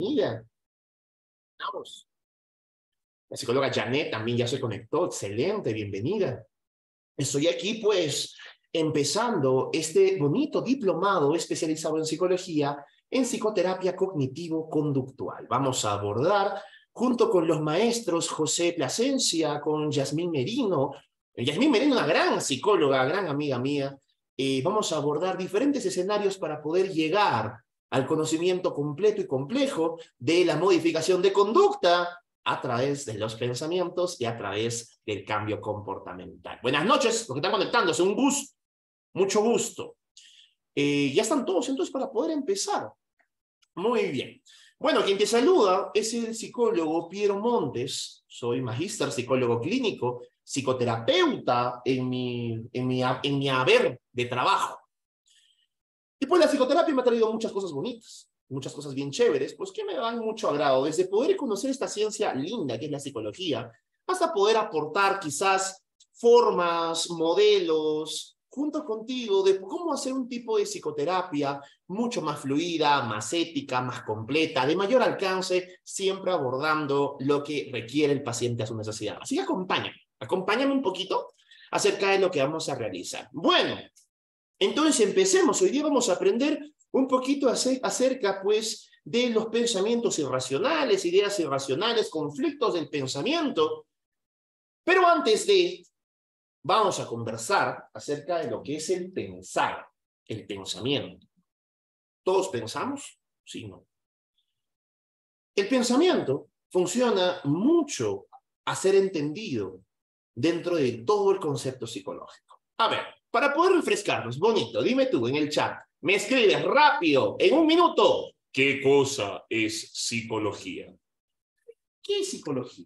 bienvenida. Vamos. La psicóloga Janet también ya se conectó. Excelente, bienvenida. Estoy aquí, pues, empezando este bonito diplomado especializado en psicología, en psicoterapia cognitivo-conductual. Vamos a abordar, junto con los maestros José Plasencia, con Yasmín Merino. Yasmín Merino, una gran psicóloga, gran amiga mía. Vamos a abordar diferentes escenarios para poder llegar al conocimiento completo y complejo de la modificación de conducta a través de los pensamientos y a través del cambio comportamental. Buenas noches, los que están conectándose, un gusto, mucho gusto. Ya están todos entonces para poder empezar. Muy bien. Bueno, quien te saluda es el psicólogo Piero Montes. Soy magíster psicólogo clínico, psicoterapeuta en mi haber de trabajo. Y pues la psicoterapia me ha traído muchas cosas bonitas, muchas cosas bien chéveres, pues que me dan mucho agrado, desde poder conocer esta ciencia linda que es la psicología, hasta poder aportar quizás formas, modelos, junto contigo, de cómo hacer un tipo de psicoterapia mucho más fluida, más ética, más completa, de mayor alcance, siempre abordando lo que requiere el paciente a su necesidad. Así que acompáñame un poquito acerca de lo que vamos a realizar. Bueno, entonces empecemos. Hoy día vamos a aprender un poquito acerca, pues, de los pensamientos irracionales, ideas irracionales, conflictos del pensamiento. Pero antes vamos a conversar acerca de lo que es el pensar, el pensamiento. ¿Todos pensamos? Sí, no. El pensamiento funciona mucho a ser entendido dentro de todo el concepto psicológico. A ver, para poder refrescarnos, bonito, dime tú en el chat, me escribes rápido, en un minuto, ¿qué cosa es psicología? ¿Qué es psicología?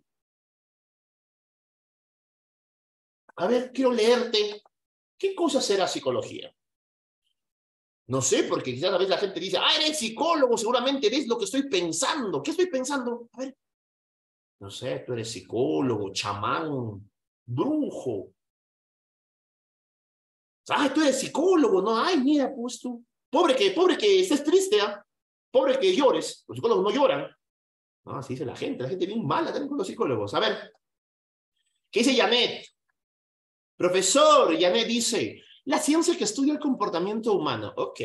A ver, quiero leerte, ¿qué cosa será psicología? No sé, porque quizás a veces la gente dice, eres psicólogo, seguramente eres lo que estoy pensando. ¿Qué estoy pensando? A ver, no sé, tú eres psicólogo, chamán, brujo. Tú eres psicólogo, ¿no? Ay, mira, pues tú. Pobre que estés triste, ¿ah? Pobre que llores. Los psicólogos no lloran. No, así dice la gente bien mala también con los psicólogos. A ver, ¿qué dice Janet? Profesor, Janet dice, la ciencia que estudia el comportamiento humano. Ok.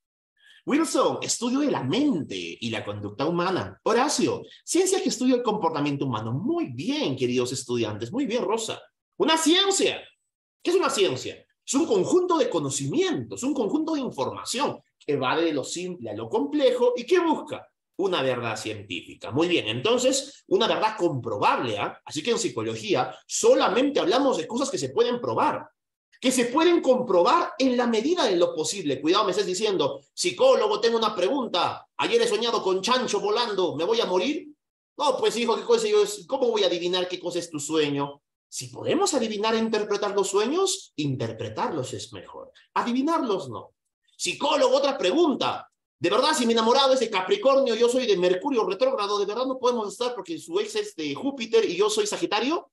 Wilson, estudio de la mente y la conducta humana. Horacio, ciencia que estudia el comportamiento humano. Muy bien, queridos estudiantes. Muy bien, Rosa. Una ciencia. ¿Qué es una ciencia? Es un conjunto de conocimientos, un conjunto de información que va de lo simple a lo complejo y que busca una verdad científica. Muy bien, entonces, una verdad comprobable, ¿eh? Así que en psicología solamente hablamos de cosas que se pueden probar, que se pueden comprobar en la medida de lo posible. Cuidado, me estás diciendo, psicólogo, tengo una pregunta. Ayer he soñado con chancho volando, ¿me voy a morir? No, pues hijo, ¿qué cosa es? ¿Cómo voy a adivinar qué cosa es tu sueño? Si podemos adivinar e interpretar los sueños, interpretarlos es mejor. Adivinarlos no. Psicólogo, otra pregunta. ¿De verdad si mi enamorado es de Capricornio, yo soy de Mercurio retrógrado, de verdad no podemos estar porque su ex es de Júpiter y yo soy Sagitario?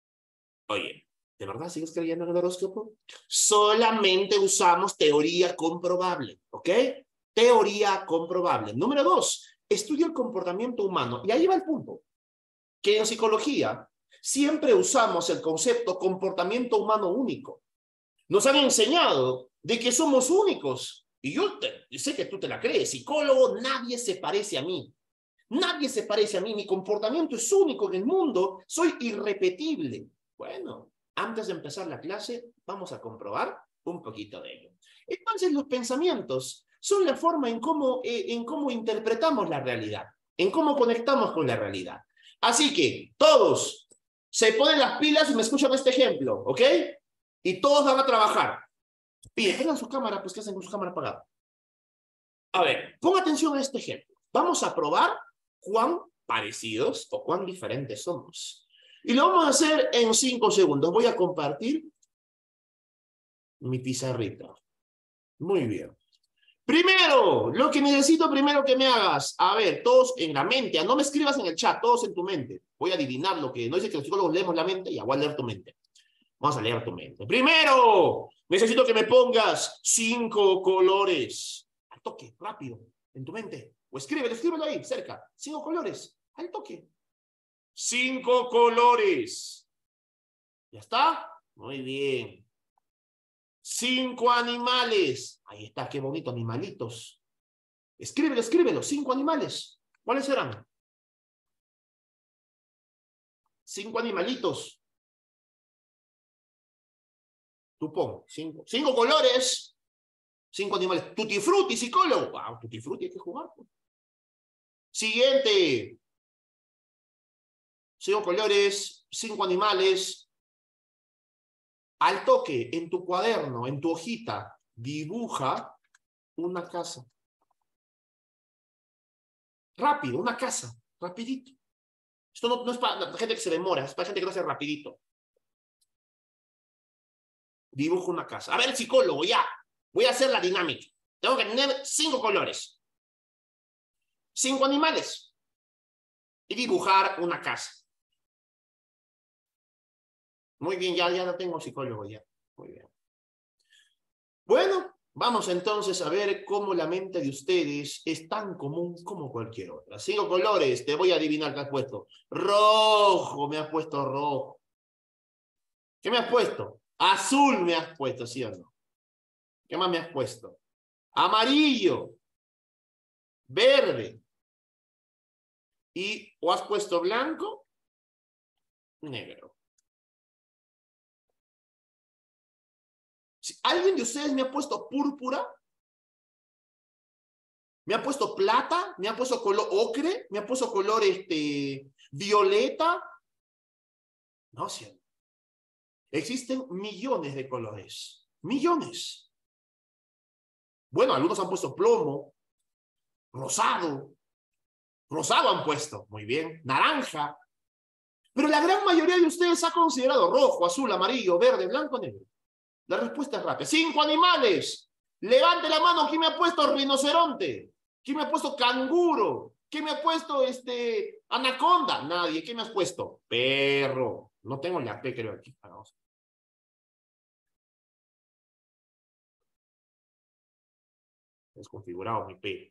Oye, ¿de verdad sigues creyendo en el horóscopo? Solamente usamos teoría comprobable, ¿ok? Teoría comprobable. Número 2, estudia el comportamiento humano. Y ahí va el punto, que en psicología siempre usamos el concepto comportamiento humano único. Nos han enseñado de que somos únicos. Y yo sé que tú te la crees, psicólogo, nadie se parece a mí. Nadie se parece a mí, mi comportamiento es único en el mundo, soy irrepetible. Bueno, antes de empezar la clase, vamos a comprobar un poquito de ello. Entonces, los pensamientos son la forma en cómo interpretamos la realidad, en cómo conectamos con la realidad. Así que, todos se ponen las pilas y me escuchan este ejemplo, ¿ok? Y todos van a trabajar. Pongan su cámara, pues, ¿qué hacen con su cámara apagada? A ver, pon atención a este ejemplo. Vamos a probar cuán parecidos o cuán diferentes somos. Y lo vamos a hacer en 5 segundos. Voy a compartir mi pizarrita. Muy bien. Primero, lo que necesito primero que me hagas, a ver, todos en la mente, no me escribas en el chat, todos en tu mente. Voy a adivinar lo que, no dice que los psicólogos leemos la mente, ya voy a leer tu mente. Vamos a leer tu mente. Primero, necesito que me pongas 5 colores. Al toque, rápido, en tu mente. O escríbelo ahí, cerca. 5 colores, al toque. 5 colores. ¿Ya está? Muy bien. 5 animales. Ahí está, qué bonito, animalitos. Escríbelo, 5 animales. ¿Cuáles serán? 5 animalitos. Tú pon 5. 5 colores. 5 animales. Tutti frutti, psicólogo. Wow, tutti frutti hay que jugar. Siguiente. 5 colores, 5 animales. Al toque, en tu cuaderno, en tu hojita, dibuja una casa. Rápido, una casa. Rapidito. Esto no es para la gente que se demora, es para gente que lo hace rapidito. Dibujo una casa. A ver, psicólogo, ya. Voy a hacer la dinámica. Tengo que tener 5 colores. 5 animales. Y dibujar una casa. Muy bien, ya lo tengo psicólogo ya. Muy bien. Bueno, vamos entonces a ver cómo la mente de ustedes es tan común como cualquier otra. 5 colores, te voy a adivinar qué has puesto. Rojo, me has puesto rojo. ¿Qué me has puesto? Azul me has puesto, ¿sí o no? ¿Qué más me has puesto? Amarillo, verde. ¿O has puesto blanco? Negro. ¿Alguien de ustedes me ha puesto púrpura? ¿Me ha puesto plata? ¿Me ha puesto color ocre? ¿Me ha puesto color violeta? No, sí. Existen millones de colores. Millones. Bueno, algunos han puesto plomo, rosado. Rosado han puesto. Muy bien. Naranja. Pero la gran mayoría de ustedes ha considerado rojo, azul, amarillo, verde, blanco, negro. La respuesta es rápida. 5 animales. Levante la mano. ¿Quién me ha puesto rinoceronte? ¿Quién me ha puesto canguro? ¿Quién me ha puesto anaconda? Nadie. ¿Qué me has puesto? Perro. No tengo la P, creo, aquí. Vamos. Desconfigurado mi P.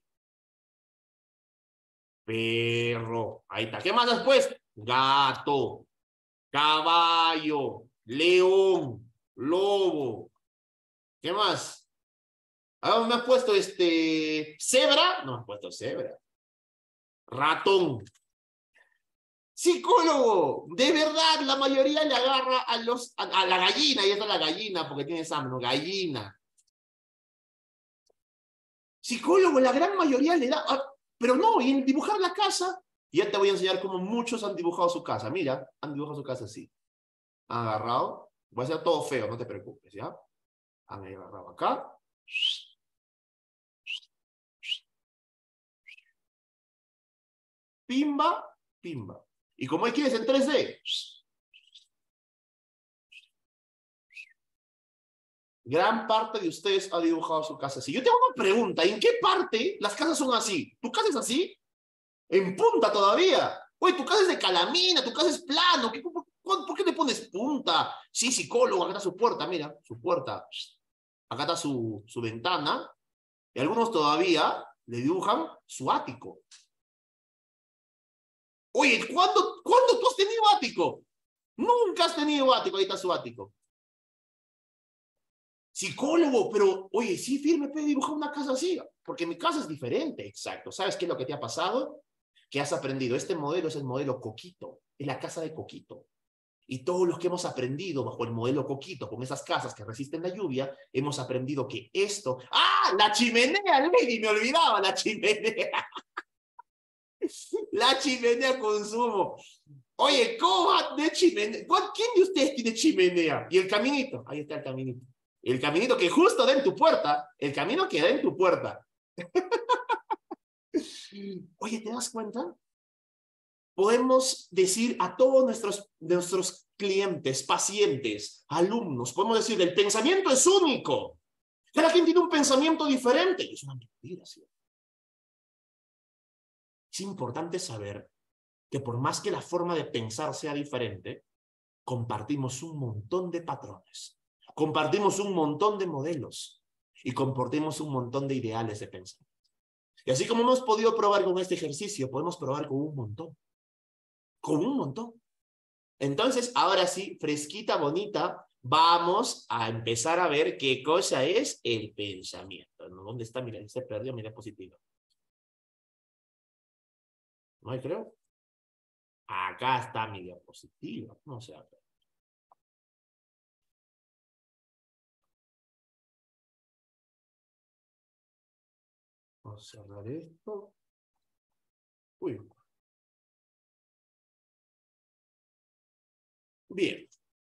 Perro. Ahí está. ¿Qué más has puesto? Gato. Caballo. León. Lobo. ¿Qué más? Ah, ¿me has puesto cebra? No me has puesto cebra. Ratón. Psicólogo, de verdad, la mayoría le agarra a la gallina, y esa es la gallina porque tiene hambre, gallina. Psicólogo, la gran mayoría le da, pero no, y en dibujar la casa, ya te voy a enseñar cómo muchos han dibujado su casa. Mira, han dibujado su casa así. Han agarrado, voy a hacer todo feo, no te preocupes, ¿ya? Han agarrado acá. Pimba, pimba. Y como quieres en 3D. Gran parte de ustedes ha dibujado su casa así. Yo tengo una pregunta. ¿En qué parte las casas son así? ¿Tu casa es así? En punta todavía. Oye, tu casa es de calamina, tu casa es plano. ¿Por qué le pones punta? Sí, psicólogo, acá está su puerta, mira, su puerta. Acá está su ventana. Y algunos todavía le dibujan su ático. Oye, ¿cuándo tú has tenido ático? Nunca has tenido ático, ahí está su ático. Psicólogo, pero oye, sí, firme, puede dibujar una casa así, porque mi casa es diferente, exacto. ¿Sabes qué es lo que te ha pasado? Que has aprendido, este modelo es el modelo Coquito, es la casa de Coquito. Y todos los que hemos aprendido bajo el modelo Coquito, con esas casas que resisten la lluvia, hemos aprendido que esto... ¡Ah! La chimenea, Lady, me olvidaba, la chimenea. La chimenea consumo. Oye, ¿cómo va de chimenea? ¿Quién de ustedes tiene chimenea? Y el caminito, ahí está el caminito. El caminito que justo da en tu puerta, el camino que da en tu puerta. Oye, ¿te das cuenta? Podemos decir a todos nuestros clientes, pacientes, alumnos, podemos decir, el pensamiento es único. Cada quien tiene un pensamiento diferente. Y es una mentira, ¿sí? Es importante saber que por más que la forma de pensar sea diferente, compartimos un montón de patrones, compartimos un montón de modelos y compartimos un montón de ideales de pensar. Y así como hemos podido probar con este ejercicio, podemos probar con un montón. Con un montón. Entonces, ahora sí, fresquita, bonita, vamos a empezar a ver qué cosa es el pensamiento. ¿Dónde está? Mira, se perdió mi diapositiva. ¿No hay, creo? Acá está mi diapositiva. No sé. Vamos a cerrar esto. Uy. Bien.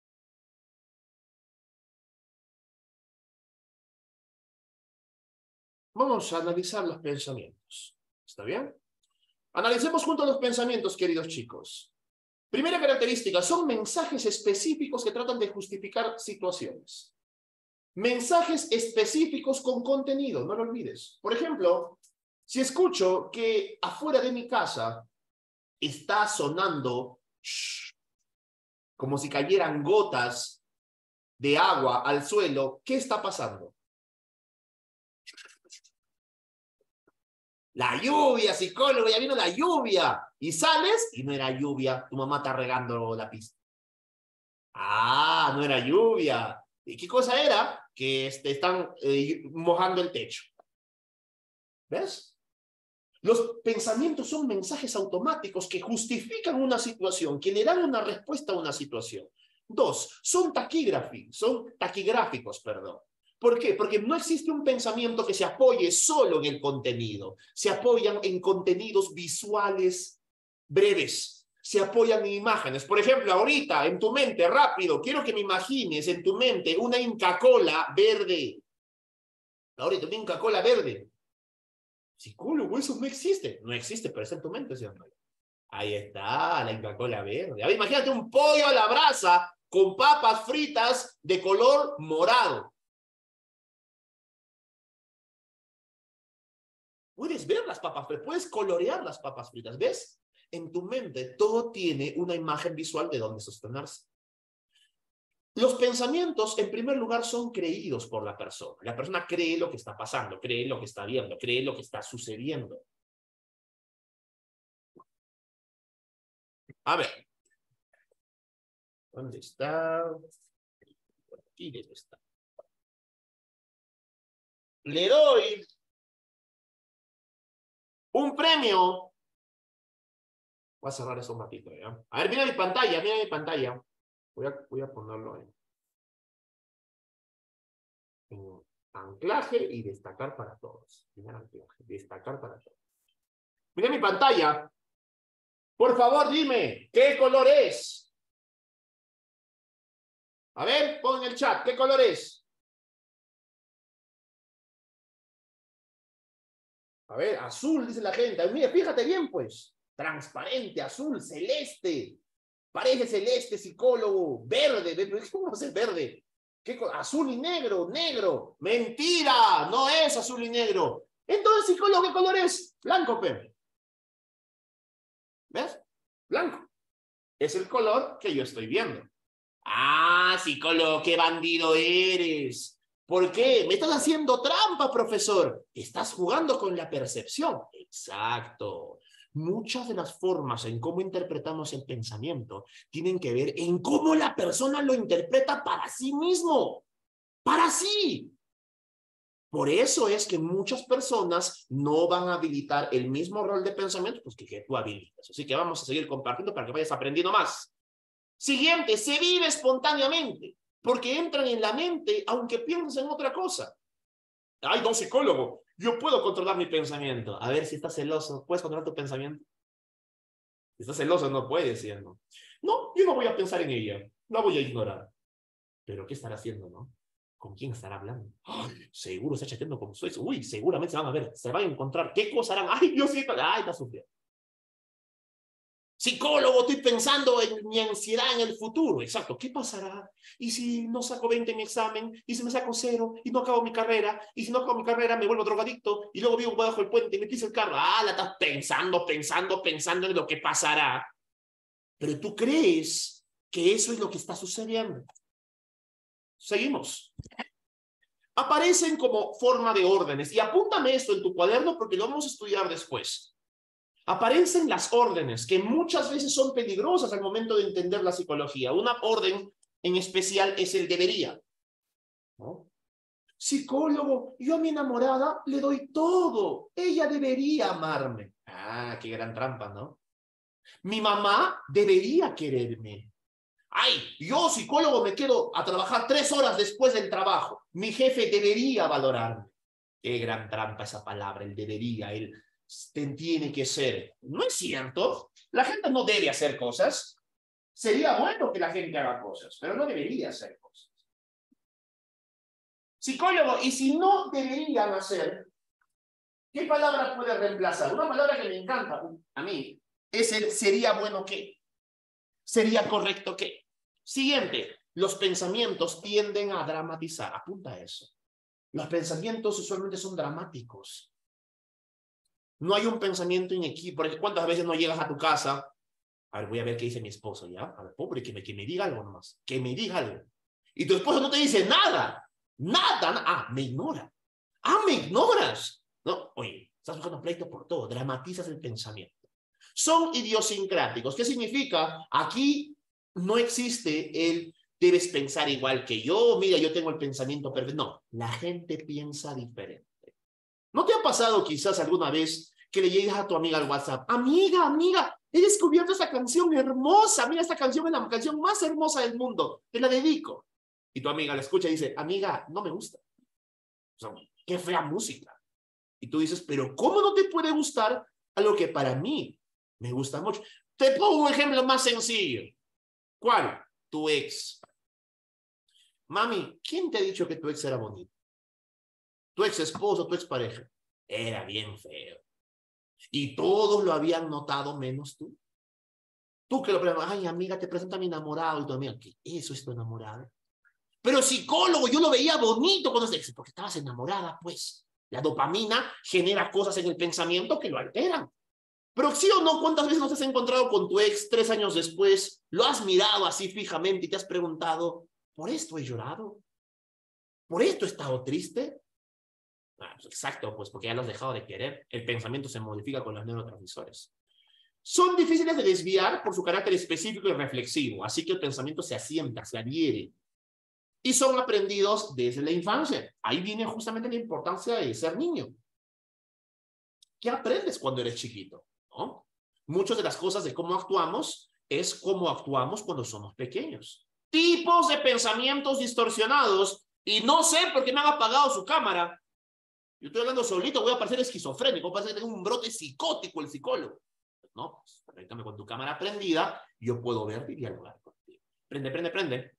Vamos a analizar los pensamientos. ¿Está bien? Analicemos juntos los pensamientos, queridos chicos. Primera característica, son mensajes específicos que tratan de justificar situaciones. Mensajes específicos con contenido, no lo olvides. Por ejemplo, si escucho que afuera de mi casa está sonando como si cayeran gotas de agua al suelo, ¿qué está pasando? La lluvia, psicólogo, ya vino la lluvia. Y sales y no era lluvia, tu mamá está regando la pista. Ah, no era lluvia. ¿Y qué cosa era? Que están mojando el techo. ¿Ves? Los pensamientos son mensajes automáticos que justifican una situación, que le dan una respuesta a una situación. Dos, son taquigráficos, perdón. ¿Por qué? Porque no existe un pensamiento que se apoye solo en el contenido. Se apoyan en contenidos visuales breves. Se apoyan en imágenes. Por ejemplo, ahorita, en tu mente, rápido, quiero que me imagines en tu mente una Inca Kola verde. Ahorita, una Inca Kola verde. Psicólogo, eso no existe. No existe, pero está en tu mente, ¿sí? Ahí está, la Inca Kola verde. A ver, imagínate un pollo a la brasa con papas fritas de color morado. Puedes ver las papas fritas, puedes colorear las papas fritas, ¿ves? En tu mente todo tiene una imagen visual de dónde sostenerse. Los pensamientos, en primer lugar, son creídos por la persona. La persona cree lo que está pasando, cree lo que está viendo, cree lo que está sucediendo. A ver. ¿Dónde está? Por aquí debe estar. Le doy un premio. Voy a cerrar eso un ratito, ¿ya? A ver, mira mi pantalla, mira mi pantalla. Voy a ponerlo en anclaje y destacar para todos. Primer anclaje, destacar para todos. Mira mi pantalla. Por favor, dime, ¿qué color es? A ver, pon en el chat, ¿qué color es? A ver, azul, dice la gente. Mira, fíjate bien, pues. Transparente, azul, celeste. Parece celeste, psicólogo. Verde, ¿cómo va a ser verde? Azul y negro, negro. Mentira, no es azul y negro. Entonces, psicólogo, ¿qué color es? Blanco, pe. ¿Ves? Blanco. Es el color que yo estoy viendo. Ah, psicólogo, qué bandido eres. ¿Por qué? Me estás haciendo trampa, profesor. Estás jugando con la percepción. Exacto. Muchas de las formas en cómo interpretamos el pensamiento tienen que ver en cómo la persona lo interpreta para sí mismo. Para sí. Por eso es que muchas personas no van a habilitar el mismo rol de pensamiento pues, que tú habilitas. Así que vamos a seguir compartiendo para que vayas aprendiendo más. Siguiente, se vive espontáneamente, porque entran en la mente aunque piensen en otra cosa. Ay, don psicólogo, yo puedo controlar mi pensamiento. A ver si estás celoso, ¿puedes controlar tu pensamiento? Si estás celoso, no puedes, ¿sí? No, yo no voy a pensar en ella, la voy a ignorar. Pero ¿qué estará haciendo, no? ¿Con quién estará hablando? Ay, seguro está chateando con ustedes. Uy, seguramente se van a ver, se van a encontrar. ¿Qué cosa harán? Ay, Dios mío, ay, está sufriendo. Psicólogo, estoy pensando en mi ansiedad en el futuro. Exacto, ¿qué pasará? ¿Y si no saco 20 en mi examen? ¿Y si me saco 0? ¿Y no acabo mi carrera? ¿Y si no acabo mi carrera me vuelvo drogadicto? Y luego vivo bajo el puente y me piso el carro. Ah, la estás pensando en lo que pasará. Pero tú crees que eso es lo que está sucediendo. Seguimos. aparecen como forma de órdenes. Y apúntame esto en tu cuaderno porque lo vamos a estudiar después. Aparecen las órdenes, que muchas veces son peligrosas al momento de entender la psicología. Una orden en especial es el debería, ¿no? Psicólogo, yo a mi enamorada le doy todo. Ella debería amarme. Ah, qué gran trampa, ¿no? Mi mamá debería quererme. Ay, yo psicólogo me quedo a trabajar 3 horas después del trabajo. Mi jefe debería valorarme. Qué gran trampa esa palabra, el debería, el tiene que ser. No es cierto. La gente no debe hacer cosas. Sería bueno que la gente haga cosas, pero no debería hacer cosas. Psicólogo, y si no deberían hacer, ¿qué palabra puede reemplazar? Una palabra que me encanta a mí es el sería bueno que. Sería correcto que. Siguiente, los pensamientos tienden a dramatizar. Apunta eso. Los pensamientos usualmente son dramáticos. No hay un pensamiento inequívoco. Por ejemplo, ¿cuántas veces no llegas a tu casa? A ver, voy a ver qué dice mi esposo, ¿ya? A ver, pobre, que me diga algo nomás. Que me diga algo. Y tu esposo no te dice nada. Nada. Ah, me ignora. Ah, me ignoras. No, oye, estás buscando pleito por todo. Dramatizas el pensamiento. Son idiosincráticos. ¿Qué significa? Aquí no existe el debes pensar igual que yo. Mira, yo tengo el pensamiento perfecto. No, la gente piensa diferente. ¿No te ha pasado quizás alguna vez que le llegas a tu amiga al WhatsApp? Amiga, he descubierto esta canción hermosa. Mira, esta canción es la canción más hermosa del mundo. Te la dedico. Y tu amiga la escucha y dice, amiga, no me gusta. O sea, qué fea música. Y tú dices, pero ¿cómo no te puede gustar algo que para mí me gusta mucho? Te pongo un ejemplo más sencillo. ¿Cuál? Tu ex. Mami, ¿quién te ha dicho que tu ex era bonito? Tu ex esposo, tu ex pareja. Era bien feo. Y todos lo habían notado menos tú. Tú que lo preguntas, ay, amiga, te presento a mi enamorado. Y tu amiga, ¿qué? ¿Eso es tu enamorado? Pero psicólogo, yo lo veía bonito cuando se dice, porque estabas enamorada, pues. La dopamina genera cosas en el pensamiento que lo alteran. Pero sí o no, ¿cuántas veces no te has encontrado con tu ex 3 años después? Lo has mirado así fijamente y te has preguntado, ¿por esto he llorado? ¿Por esto he estado triste? Ah, pues exacto, pues porque ya lo has dejado de querer. El pensamiento se modifica con los neurotransmisores. Son difíciles de desviar por su carácter específico y reflexivo, así que el pensamiento se asienta, se adhiere. Y son aprendidos desde la infancia. Ahí viene justamente la importancia de ser niño. ¿Qué aprendes cuando eres chiquito? ¿No? Muchas de las cosas de cómo actuamos es cómo actuamos cuando somos pequeños. Tipos de pensamientos distorsionados. Y no sé por qué me han apagado su cámara. Yo estoy hablando solito, voy a parecer esquizofrénico, parece que tengo un brote psicótico el psicólogo. No, pues, con tu cámara prendida, yo puedo verte y dialogar contigo. Prende.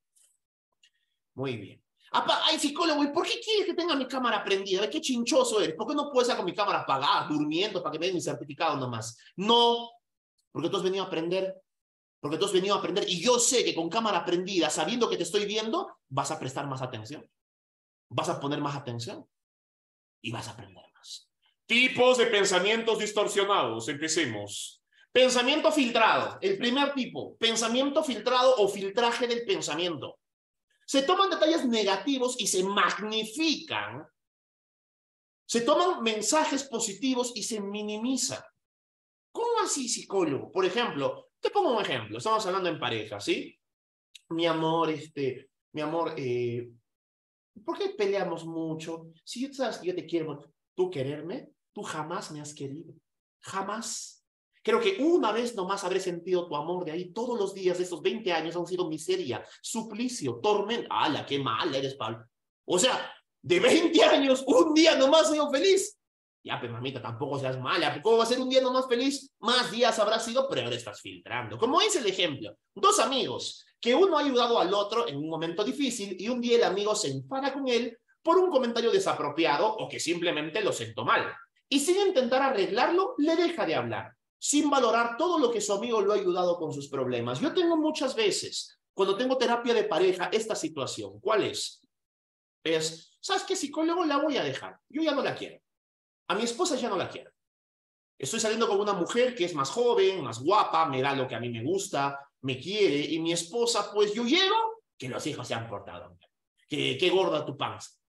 Muy bien. Ay, psicólogo, ¿y por qué quieres que tenga mi cámara prendida? ¿Qué chinchoso eres? ¿Por qué no puedes estar con mi cámara apagada, durmiendo, para que me den mi certificado nomás? No, porque tú has venido a aprender. Porque tú has venido a aprender y yo sé que con cámara prendida, sabiendo que te estoy viendo, vas a prestar más atención. Vas a poner más atención y vas a aprender más. Tipos de pensamientos distorsionados. Empecemos. Pensamiento filtrado. El primer tipo, pensamiento filtrado o filtraje del pensamiento. Se toman detalles negativos y se magnifican. Se toman mensajes positivos y se minimizan. ¿Cómo así, psicólogo? Por ejemplo, te pongo un ejemplo. Estamos hablando en pareja, ¿sí? Mi amor, ¿por qué peleamos mucho? Si tú sabes que yo te quiero, tú quererme, tú jamás me has querido. Jamás. Creo que una vez nomás habré sentido tu amor de ahí. Todos los días de estos 20 años han sido miseria, suplicio, tormento. ¡Hala, qué mala eres, Pablo! O sea, de 20 años, un día nomás he sido feliz. Ya, pues mamita, tampoco seas mala. ¿Cómo va a ser un día nomás feliz? Más días habrá sido, pero ahora estás filtrando. Como es el ejemplo. 2 amigos, que uno ha ayudado al otro en un momento difícil y un día el amigo se enfada con él por un comentario desapropiado o que simplemente lo sentó mal. Y sin intentar arreglarlo, le deja de hablar, sin valorar todo lo que su amigo lo ha ayudado con sus problemas. Yo tengo muchas veces, cuando tengo terapia de pareja, esta situación. ¿Cuál es? ¿Sabes qué, psicólogo? La voy a dejar. Yo ya no la quiero. A mi esposa ya no la quiero. Estoy saliendo con una mujer que es más joven, más guapa, me da lo que a mí me gusta, me quiere, y mi esposa, pues yo llego, que los hijos se han portado. Qué gorda tu panza.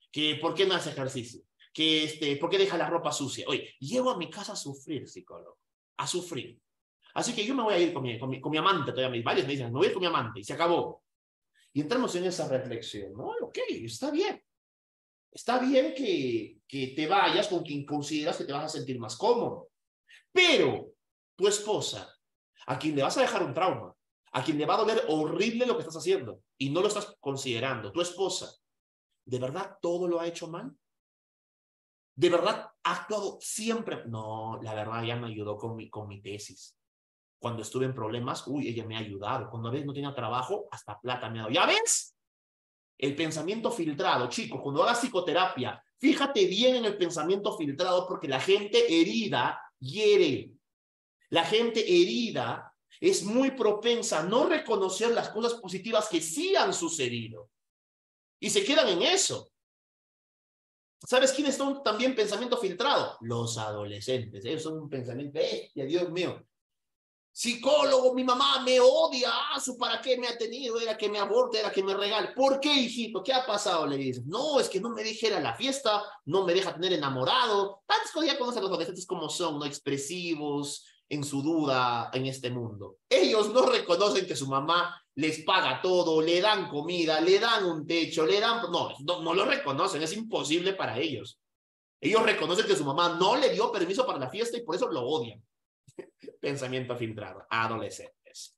que ¿por qué no hace ejercicio? Que ¿por qué deja la ropa sucia? Oye, llego a mi casa a sufrir, psicólogo, a sufrir. Así que yo me voy a ir con mi amante, todavía mis varios me dicen, me voy a ir con mi amante, y se acabó. Y entramos en esa reflexión, ¿no? Ok, está bien. Está bien que te vayas con quien consideras que te vas a sentir más cómodo. Pero tu esposa, a quien le vas a dejar un trauma, a quien le va a doler horrible lo que estás haciendo y no lo estás considerando, tu esposa, ¿de verdad todo lo ha hecho mal? ¿De verdad ha actuado siempre? No, la verdad ya me ayudó con mi tesis. Cuando estuve en problemas, uy, ella me ha ayudado. Cuando a veces no tenía trabajo, hasta plata me ha dado. ¿Ya ves? El pensamiento filtrado, chicos, cuando hagas psicoterapia, fíjate bien en el pensamiento filtrado porque la gente herida hiere. La gente herida es muy propensa a no reconocer las cosas positivas que sí han sucedido. Y se quedan en eso. ¿Sabes quiénes son también pensamiento filtrado? Los adolescentes. Ellos son un pensamiento, Dios mío. Psicólogo, mi mamá me odia, ¿su para qué me ha tenido? Era que me aborte, era que me regale. ¿Por qué, hijito? ¿Qué ha pasado? Le dices. No, es que no me deja ir a la fiesta, no me deja tener enamorado. Tantas cosas ya conocen a los adolescentes como son, ¿no? Expresivos, en su duda en este mundo. Ellos no reconocen que su mamá les paga todo, le dan comida, le dan un techo, le dan... No lo reconocen, es imposible para ellos. Ellos reconocen que su mamá no le dio permiso para la fiesta y por eso lo odian. Pensamiento filtrado, adolescentes.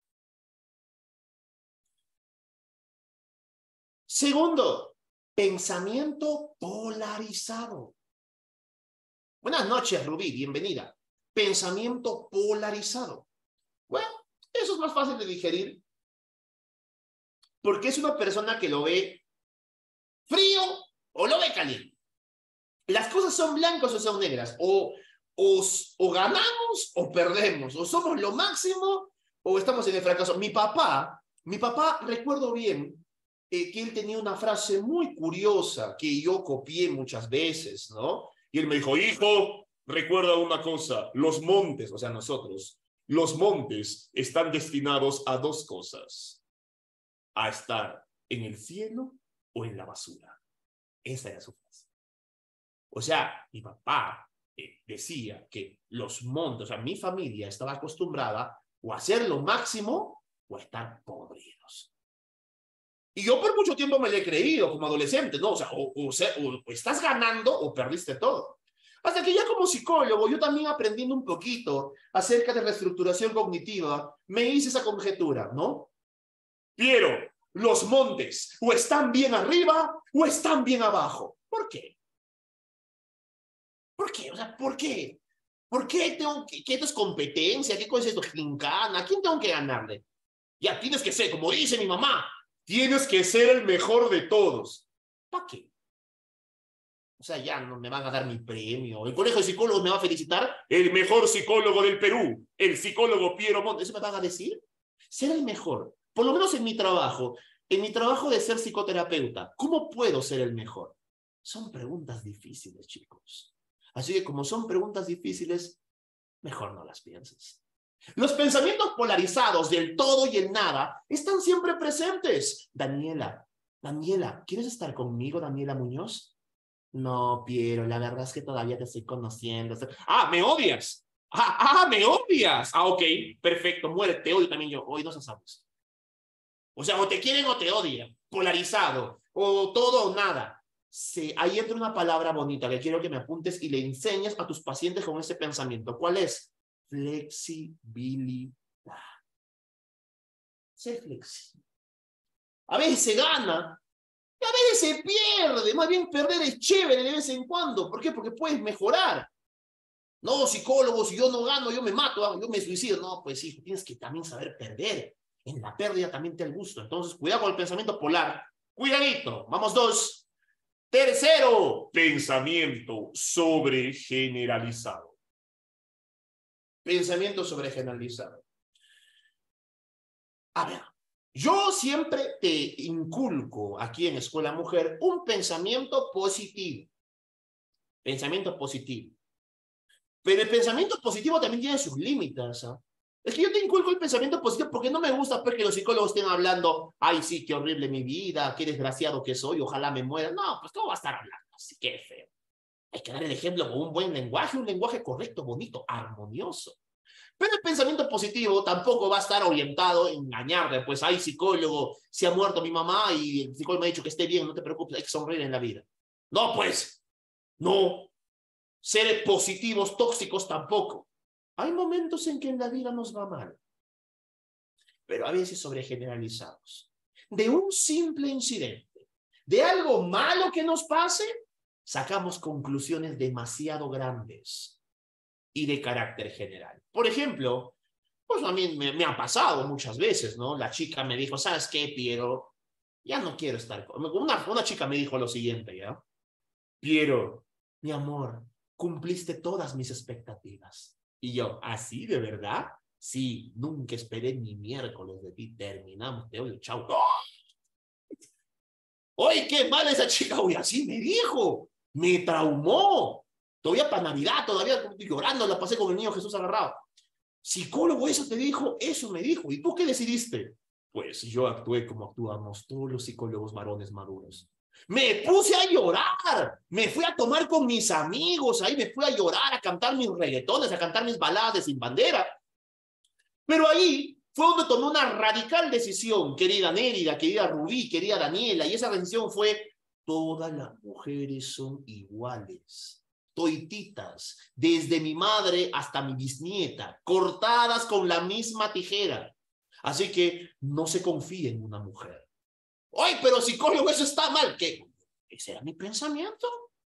Segundo, pensamiento polarizado. Buenas noches, Rubí, bienvenida. Pensamiento polarizado. Bueno, eso es más fácil de digerir porque es una persona que lo ve frío o lo ve caliente. Las cosas son blancas o son negras, o ganamos o perdemos, o somos lo máximo o estamos en el fracaso. Mi papá, recuerdo bien que él tenía una frase muy curiosa que yo copié muchas veces, ¿no? Y él me dijo, hijo, recuerda una cosa, los montes, o sea, nosotros, los montes están destinados a dos cosas, a estar en el cielo o en la basura. Esa era su frase. O sea, mi papá decía que los montes, o sea, mi familia estaba acostumbrada o a hacer lo máximo o a estar podridos. Y yo por mucho tiempo me lo he creído como adolescente, ¿no? O estás ganando o perdiste todo. Hasta que ya como psicólogo, yo también aprendiendo un poquito acerca de reestructuración cognitiva, me hice esa conjetura, ¿no? Piero, los montes o están bien arriba o están bien abajo. ¿Por qué? ¿Por qué? O sea, ¿por qué? ¿Por qué tengo que, qué es competencia? ¿Qué cosa es esto? ¿Gincana? ¿A quién tengo que ganarle? Ya tienes que ser, como dice mi mamá, tienes que ser el mejor de todos. ¿Para qué? O sea, ya no me van a dar mi premio. El colegio de psicólogos me va a felicitar. El mejor psicólogo del Perú, el psicólogo Piero Montes. ¿Eso me van a decir? Ser el mejor. Por lo menos en mi trabajo de ser psicoterapeuta, ¿cómo puedo ser el mejor? Son preguntas difíciles, chicos. Así que como son preguntas difíciles, mejor no las pienses. Los pensamientos polarizados del todo y el nada están siempre presentes. Daniela, ¿quieres estar conmigo, Daniela Muñoz? No, Piero, la verdad es que todavía te estoy conociendo. ¿Me odias? ¿Me odias? Ok, perfecto, muere, te odio también yo. Hoy no se sabe. O sea, o te quieren o te odian, polarizado, o todo o nada. Sí, ahí entra una palabra bonita que quiero que me apuntes y le enseñes a tus pacientes con ese pensamiento. ¿Cuál es? Flexibilidad. Ser flexible. A veces se gana y a veces se pierde. Más bien perder es chévere de vez en cuando. ¿Por qué? Porque puedes mejorar. No, psicólogo, si yo no gano, yo me mato, yo me suicido. No, pues hijo, tienes que también saber perder. En la pérdida también te da el gusto. Entonces, cuidado con el pensamiento polar. Cuidadito. Vamos dos. Tercero, pensamiento sobregeneralizado. Pensamiento sobregeneralizado. A ver, yo siempre te inculco aquí en Escuela Mujer un pensamiento positivo. Pensamiento positivo. Pero el pensamiento positivo también tiene sus límites, ¿eh? Es que yo te inculco el pensamiento positivo porque no me gusta pues, que los psicólogos estén hablando, ay, sí, qué horrible mi vida, qué desgraciado que soy, ojalá me muera. No, pues ¿cómo va a estar hablando? Así que feo. Hay que dar el ejemplo con un lenguaje correcto, bonito, armonioso. Pero el pensamiento positivo tampoco va a estar orientado en engañarte, pues, ay, psicólogo, se ha muerto mi mamá y el psicólogo me ha dicho que esté bien, no te preocupes, hay que sonreír en la vida. No, pues, no. Seres positivos, tóxicos tampoco. Hay momentos en que en la vida nos va mal, pero a veces sobregeneralizamos. De un simple incidente, de algo malo que nos pase, sacamos conclusiones demasiado grandes y de carácter general. Por ejemplo, pues a mí me ha pasado muchas veces, ¿no? La chica me dijo, ¿sabes qué, Piero? Ya no quiero estar con... Una chica me dijo lo siguiente, ¿ya? Piero, mi amor, cumpliste todas mis expectativas. Y yo, ¿así de verdad? Sí, nunca esperé ni miércoles de ti. Terminamos, te odio, chao. ¡Oh! ¡Oye, qué mal esa chica! Oye, así me dijo. Me traumó. Todavía para Navidad, todavía llorando, la pasé con el niño Jesús agarrado. Psicólogo, eso te dijo, eso me dijo. ¿Y tú qué decidiste? Pues yo actué como actuamos todos los psicólogos varones maduros. Me puse a llorar, me fui a tomar con mis amigos, ahí me fui a llorar, a cantar mis reggaetones, a cantar mis baladas de Sin Bandera. Pero ahí fue donde tomé una radical decisión, querida Nérida, querida Rubí, querida Daniela, y esa decisión fue, todas las mujeres son iguales, toititas, desde mi madre hasta mi bisnieta, cortadas con la misma tijera. Así que no se confíe en una mujer. ¡Ay, pero psicólogo, eso está mal! ¿Qué? Ese era mi pensamiento.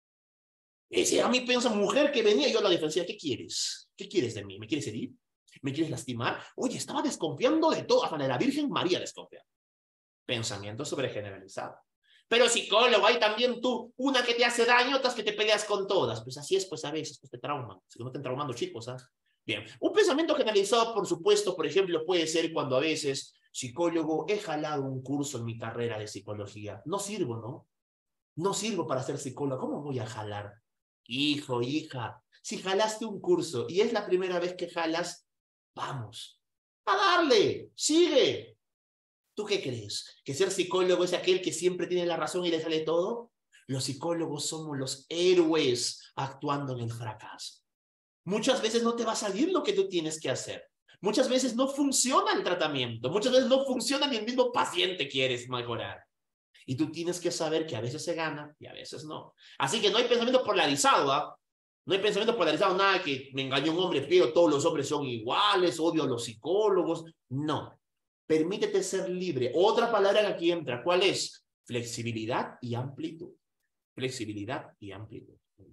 Ese era mi pensamiento. Mujer que venía yo a la defensiva, ¿qué quieres? ¿Qué quieres de mí? ¿Me quieres herir? ¿Me quieres lastimar? Oye, estaba desconfiando de todo, hasta de la Virgen María desconfiando. Pensamiento sobregeneralizado. Pero psicólogo, hay también tú, una que te hace daño, otras que te peleas con todas. Pues así es, pues a veces pues te trauman. Si no estén traumando chicos, ¿sabes? Bien. Un pensamiento generalizado, por supuesto, por ejemplo, puede ser cuando a veces, psicólogo, he jalado un curso en mi carrera de psicología. No sirvo, ¿no? No sirvo para ser psicólogo. ¿Cómo voy a jalar? Hijo, hija, si jalaste un curso y es la primera vez que jalas, vamos, a darle, sigue. ¿Tú qué crees? ¿Que ser psicólogo es aquel que siempre tiene la razón y le sale todo? Los psicólogos somos los héroes actuando en el fracaso. Muchas veces no te va a salir lo que tú tienes que hacer. Muchas veces no funciona el tratamiento. Muchas veces no funciona ni el mismo paciente quieres mejorar. Y tú tienes que saber que a veces se gana y a veces no. Así que no hay pensamiento polarizado, ¿ah? No hay pensamiento polarizado, nada que me engañó un hombre, pero todos los hombres son iguales, odio a los psicólogos. No. Permítete ser libre. Otra palabra que aquí entra, ¿cuál es? Flexibilidad y amplitud. Flexibilidad y amplitud.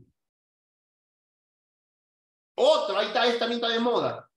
Otro, ahí está, también está de moda.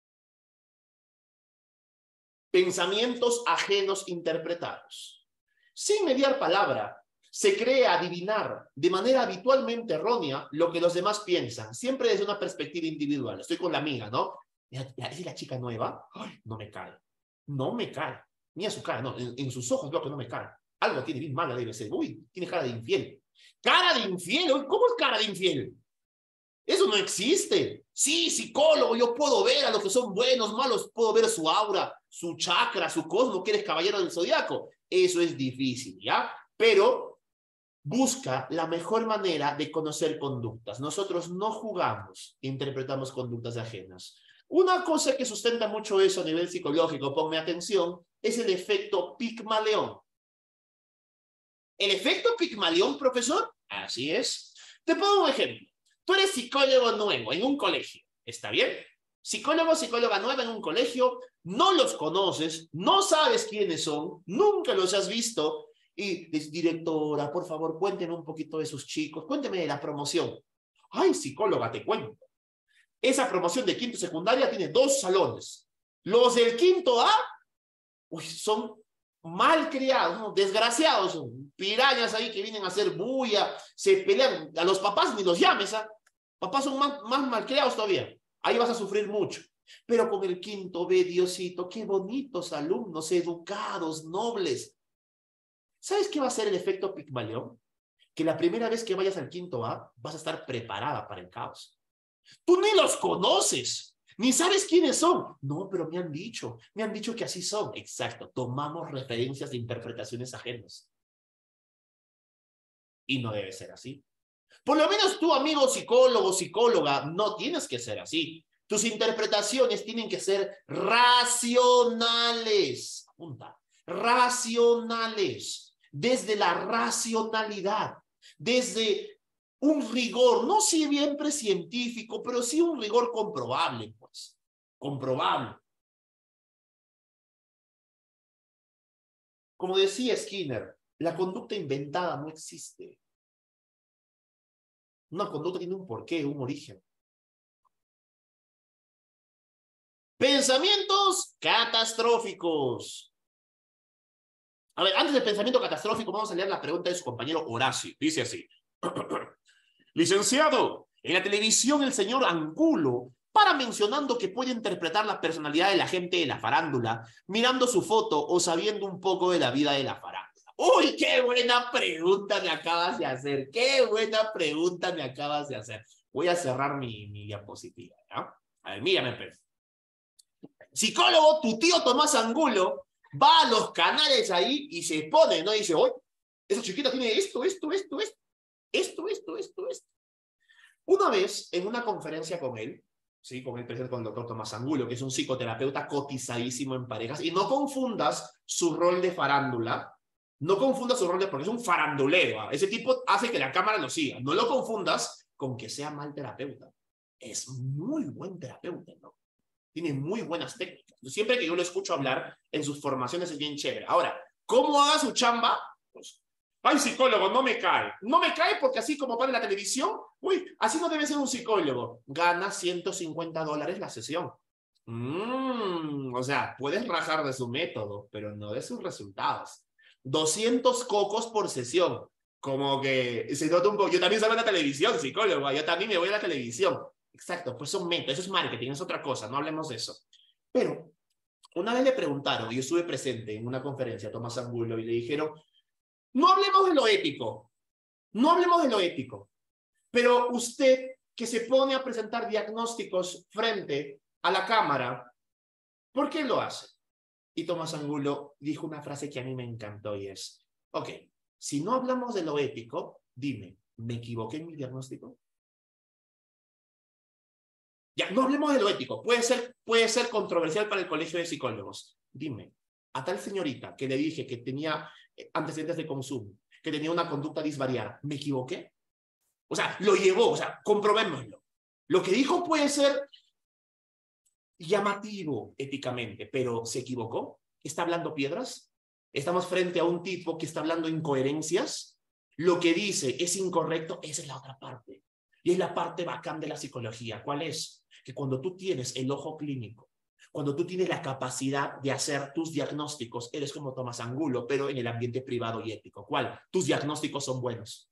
Pensamientos ajenos interpretados. Sin mediar palabra, se cree adivinar de manera habitualmente errónea lo que los demás piensan, siempre desde una perspectiva individual. Estoy con la amiga, ¿no? ¿Es la chica nueva? Ay, no me cae. No me cae. Ni a su cara, no. En sus ojos veo que no me cae. Algo tiene bien mala, debe ser. Uy, tiene cara de infiel. ¿Cara de infiel? ¿Cómo es cara de infiel? Eso no existe. Sí, psicólogo, yo puedo ver a los que son buenos, malos, puedo ver su aura, su chakra, su cosmos, que eres caballero del zodiaco. Eso es difícil, ¿ya? Pero busca la mejor manera de conocer conductas. Nosotros no jugamos, interpretamos conductas ajenas. Una cosa que sustenta mucho eso a nivel psicológico, ponme atención, es el efecto Pigmalión. ¿El efecto Pigmalión, profesor? Así es. Te pongo un ejemplo. Tú eres psicólogo nuevo en un colegio, ¿está bien? Psicólogo, psicóloga nueva en un colegio, no los conoces, no sabes quiénes son, nunca los has visto, y dices, directora, por favor, cuénteme un poquito de sus chicos, cuénteme de la promoción. Ay, psicóloga, te cuento. Esa promoción de quinto secundaria tiene 2 salones. Los del quinto A, uy, son mal criados, ¿no? Desgraciados, son pirañas ahí que vienen a hacer bulla, se pelean, a los papás ni los llames, ¿ah? Papás son más malcriados todavía, ahí vas a sufrir mucho. Pero con el quinto B, Diosito, qué bonitos alumnos, educados, nobles. ¿Sabes qué va a ser el efecto Pigmalión? Que la primera vez que vayas al quinto A, vas a estar preparada para el caos. Tú ni los conoces. Ni sabes quiénes son. No, pero me han dicho que así son. Exacto, tomamos referencias de interpretaciones ajenas. Y no debe ser así. Por lo menos tú, amigo psicólogo, psicóloga, no tienes que ser así. Tus interpretaciones tienen que ser racionales. Apunta. Racionales. Desde la racionalidad. Desde un rigor, no siempre científico, pero sí un rigor comprobable, pues. Comprobable. Como decía Skinner, la conducta inventada no existe. Una conducta tiene un porqué, un origen. Pensamientos catastróficos. A ver, antes del pensamiento catastrófico, vamos a leer la pregunta de su compañero Horacio. Dice así. Licenciado, en la televisión el señor Angulo para mencionando que puede interpretar la personalidad de la gente de la farándula, mirando su foto o sabiendo un poco de la vida de la farándula. Uy, qué buena pregunta me acabas de hacer. Qué buena pregunta me acabas de hacer. Voy a cerrar mi diapositiva, ¿ya? A ver, mírame, pues. Psicólogo, tu tío Tomás Angulo va a los canales ahí y se pone, ¿no? Y dice, oye, esa chiquita tiene esto. Una vez, en una conferencia con él, ¿sí? Con el presidente, con el doctor Tomás Angulo, que es un psicoterapeuta cotizadísimo en parejas, y no confundas su rol de farándula, no confundas su rol de, porque es un farandulero, ¿eh? Ese tipo hace que la cámara lo siga, no lo confundas con que sea mal terapeuta. Es muy buen terapeuta, ¿no? Tiene muy buenas técnicas. Siempre que yo lo escucho hablar en sus formaciones es bien chévere. Ahora, ¿cómo haga su chamba? Pues, ay, psicólogo, no me cae. No me cae porque así como pone la televisión, uy, así no debe ser un psicólogo. Gana $150 la sesión. O sea, puedes rajar de su método, pero no de sus resultados. 200 cocos por sesión. Como que se nota un poco. Yo también salgo en la televisión, psicólogo. Yo también me voy a la televisión. Exacto, pues son métodos, eso es marketing, es otra cosa, no hablemos de eso. Pero una vez le preguntaron, yo estuve presente en una conferencia a Tomás Angulo y le dijeron, no hablemos de lo ético, no hablemos de lo ético, pero usted que se pone a presentar diagnósticos frente a la cámara, ¿por qué lo hace? Y Tomás Angulo dijo una frase que a mí me encantó y es, ok, si no hablamos de lo ético, dime, ¿me equivoqué en mi diagnóstico? Ya, no hablemos de lo ético. Puede ser controversial para el colegio de psicólogos. Dime, a tal señorita que le dije que tenía antecedentes de consumo, que tenía una conducta disvariada, ¿me equivoqué? O sea, lo llevó, o sea, comprobémoslo. Lo que dijo puede ser llamativo éticamente, pero ¿se equivocó? ¿Está hablando piedras? ¿Estamos frente a un tipo que está hablando incoherencias? Lo que dice es incorrecto, esa es la otra parte. Y es la parte bacán de la psicología. ¿Cuál es? Que cuando tú tienes el ojo clínico, cuando tú tienes la capacidad de hacer tus diagnósticos, eres como Tomás Angulo, pero en el ambiente privado y ético. ¿Cuál? Tus diagnósticos son buenos.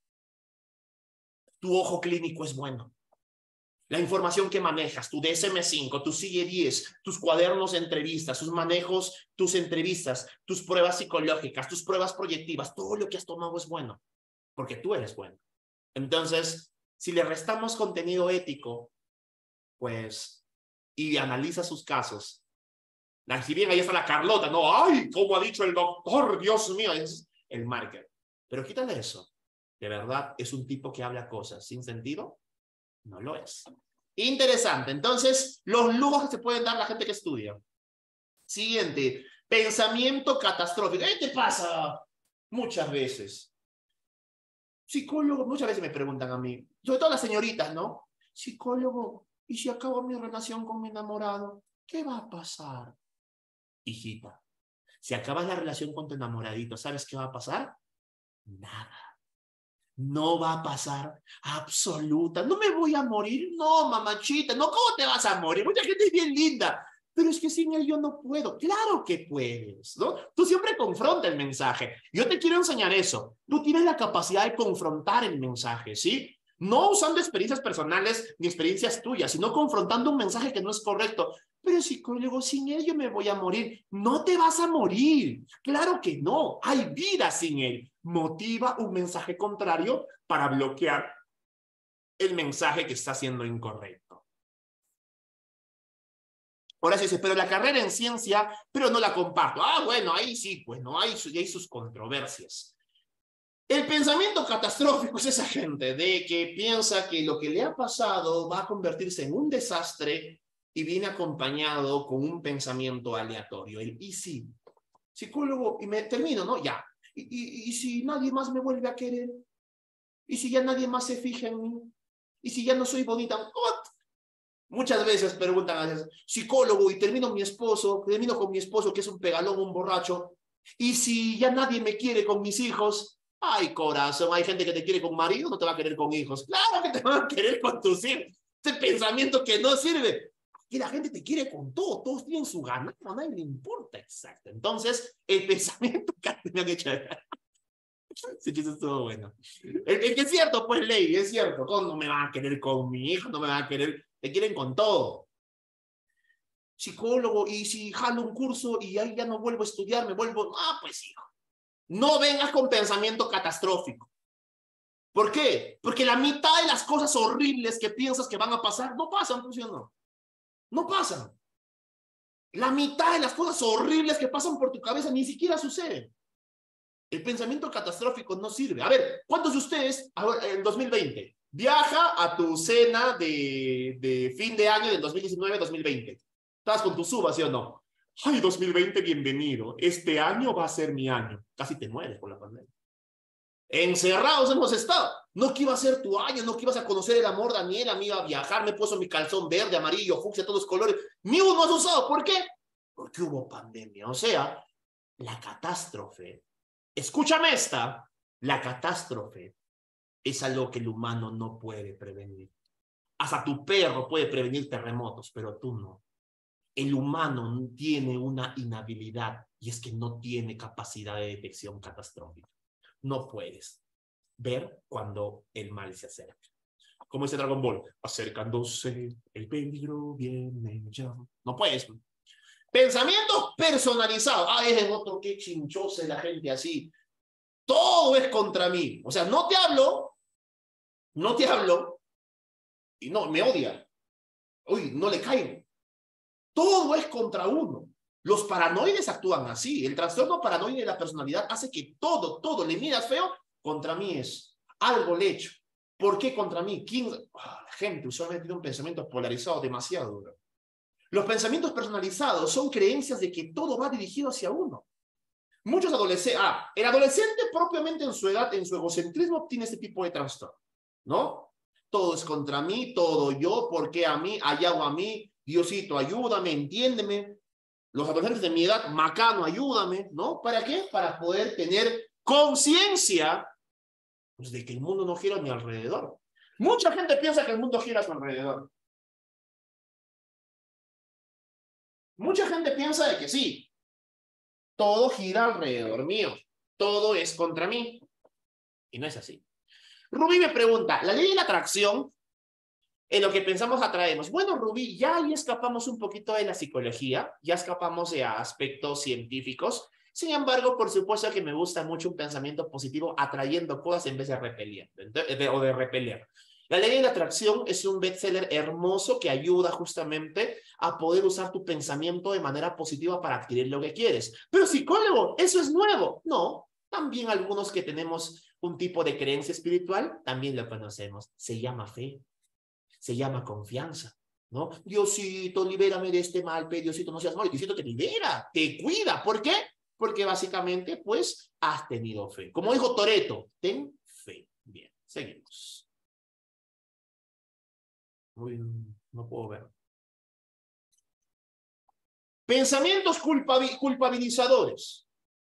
Tu ojo clínico es bueno. La información que manejas, tu DSM-5, tu CIE-10, tus cuadernos de entrevistas, tus manejos, tus entrevistas, tus pruebas psicológicas, tus pruebas proyectivas, todo lo que has tomado es bueno, porque tú eres bueno. Entonces, si le restamos contenido ético, pues, y analiza sus casos, si bien ahí está la Carlota, no, ay, como ha dicho el doctor, Dios mío, es el marker. Pero quítale eso. ¿De verdad es un tipo que habla cosas sin sentido? No lo es. Interesante. Entonces, los lujos que se pueden dar la gente que estudia. Siguiente, pensamiento catastrófico. ¿Qué te pasa? Muchas veces. Psicólogo, muchas veces me preguntan a mí, sobre todo las señoritas, ¿no? Psicólogo, ¿y si acabo mi relación con mi enamorado? ¿Qué va a pasar? Hijita, si acabas la relación con tu enamoradito, ¿sabes qué va a pasar? Nada. No va a pasar absoluta. No me voy a morir. No, mamachita. No, ¿cómo te vas a morir? Mucha gente es bien linda. Pero es que sin él yo no puedo. Claro que puedes, ¿no? Tú siempre confronta el mensaje. Yo te quiero enseñar eso. Tú tienes la capacidad de confrontar el mensaje, ¿sí? No usando experiencias personales ni experiencias tuyas, sino confrontando un mensaje que no es correcto. Pero psicólogo, sin él yo me voy a morir. No te vas a morir. Claro que no. Hay vida sin él. Motiva un mensaje contrario para bloquear el mensaje que está siendo incorrecto. Ahora sí dice, pero la carrera en ciencia, pero no la comparto. Ah, bueno, ahí sí, pues no hay sus controversias. El pensamiento catastrófico es esa gente de que piensa que lo que le ha pasado va a convertirse en un desastre y viene acompañado con un pensamiento aleatorio. El y si, psicólogo, y me termino, ¿no? Ya. ¿Y si nadie más me vuelve a querer? ¿Y si ya nadie más se fija en mí? ¿Y si ya no soy bonita? ¿What? Muchas veces preguntan a veces, psicólogo, y termino con mi esposo que es un pegalón, un borracho, y si ya nadie me quiere con mis hijos, ay corazón, hay gente que te quiere con marido, no te va a querer con hijos, claro que te van a querer con tus hijos, este pensamiento que no sirve, y la gente te quiere con todo, todos tienen su ganado, a nadie le importa, exacto, entonces el pensamiento que me han hecho, ese chiste estuvo bueno, el que es cierto, pues ley, es cierto, no me van a querer con mi hijo, no me van a querer, te quieren con todo. Psicólogo, y si jalo un curso y ahí ya no vuelvo a estudiar, me vuelvo, ah, pues hijo, no vengas con pensamiento catastrófico. ¿Por qué? Porque la mitad de las cosas horribles que piensas que van a pasar, no pasan, ¿sí o no? No pasan. La mitad de las cosas horribles que pasan por tu cabeza ni siquiera suceden. El pensamiento catastrófico no sirve. A ver, ¿cuántos de ustedes, en 2020, viaja a tu cena de fin de año del 2019-2020? ¿Estás con tu suba, sí o no? Ay, 2020, bienvenido. Este año va a ser mi año. Casi te mueres por la pandemia. Encerrados hemos estado. No que iba a ser tu año, no que ibas a conocer el amor, Daniela, me iba a viajar, me he puesto mi calzón verde, amarillo, fucsia, todos los colores. Ni uno has usado. ¿Por qué? Porque hubo pandemia. O sea, la catástrofe. Escúchame esta. La catástrofe es algo que el humano no puede prevenir. Hasta tu perro puede prevenir terremotos, pero tú no. El humano tiene una inhabilidad y es que no tiene capacidad de detección catastrófica. No puedes ver cuando el mal se acerca. Como dice Dragon Ball, acercándose, el peligro viene ya. No puedes. Pensamientos personalizados. Ah, es el otro, qué chinchosa la gente así. Todo es contra mí. O sea, no te hablo, y no, me odia. Uy, no le caigo. Todo es contra uno. Los paranoides actúan así. El trastorno paranoide de la personalidad hace que todo, le miras feo, contra mí es. Algo le he hecho. ¿Por qué contra mí? ¿Quién? La gente usualmente tiene un pensamiento polarizado demasiado duro. Los pensamientos personalizados son creencias de que todo va dirigido hacia uno. Muchos adolescentes, el adolescente propiamente en su edad, en su egocentrismo, tiene este tipo de trastorno, ¿no? Todo es contra mí, todo yo, ¿por qué a mí? Allá o a mí, Diosito, ayúdame, entiéndeme. Los adolescentes de mi edad, Macano, ayúdame, ¿no? ¿Para qué? Para poder tener conciencia pues, de que el mundo no gira a mi alrededor. Mucha gente piensa que el mundo gira a su alrededor. Mucha gente piensa de que sí, todo gira alrededor mío, todo es contra mí. Y no es así. Rubí me pregunta, ¿la ley de la atracción en lo que pensamos atraemos? Bueno, Rubí, ya ahí escapamos un poquito de la psicología, ya escapamos de aspectos científicos. Sin embargo, por supuesto que me gusta mucho un pensamiento positivo atrayendo cosas en vez de repeler. La ley de la atracción es un bestseller hermoso que ayuda justamente a poder usar tu pensamiento de manera positiva para adquirir lo que quieres. Pero psicólogo, ¿eso es nuevo? No, también algunos que tenemos un tipo de creencia espiritual, también lo conocemos. Se llama fe, se llama confianza, ¿no? Diosito, libérame de este mal, Diosito, no seas malo. Diosito te libera, te cuida. ¿Por qué? Porque básicamente, pues, has tenido fe. Como dijo Toretto, ten fe. Bien, seguimos. Uy, no puedo ver. Pensamientos culpabilizadores.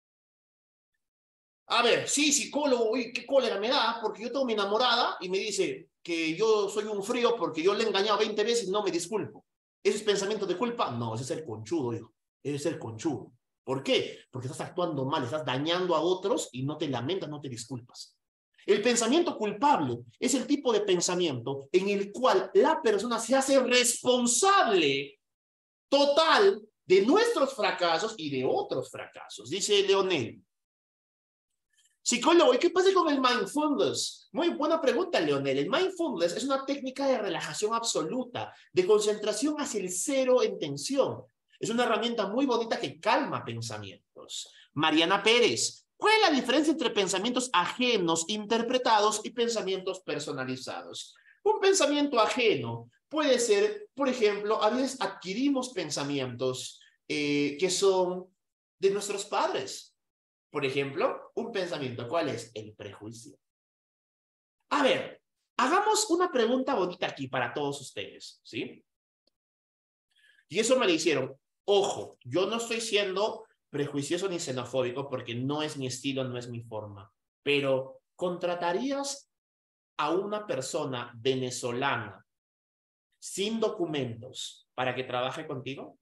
A ver, sí, psicólogo, uy, qué cólera me da, porque yo tengo mi enamorada y me dice que yo soy un frío porque yo le he engañado 20 veces y no me disculpo. ¿Ese es pensamiento de culpa? No, ese es el conchudo, hijo. Ese es el conchudo. ¿Por qué? Porque estás actuando mal, estás dañando a otros y no te lamentas, no te disculpas. El pensamiento culpable es el tipo de pensamiento en el cual la persona se hace responsable total de nuestros fracasos y de otros fracasos. Dice Leonel, Psicólogo, ¿y qué pasa con el mindfulness? Muy buena pregunta, Leonel. El mindfulness es una técnica de relajación absoluta, de concentración hacia el cero en tensión. Es una herramienta muy bonita que calma pensamientos. Mariana Pérez, ¿cuál es la diferencia entre pensamientos ajenos, interpretados y pensamientos personalizados? Un pensamiento ajeno puede ser, por ejemplo, a veces adquirimos pensamientos que son de nuestros padres. Por ejemplo, un pensamiento. ¿Cuál es? El prejuicio. A ver, hagamos una pregunta bonita aquí para todos ustedes, ¿sí? Y eso me lo hicieron. Ojo, yo no estoy siendo prejuicioso ni xenofóbico porque no es mi estilo, no es mi forma. Pero, ¿contratarías a una persona venezolana sin documentos para que trabaje contigo?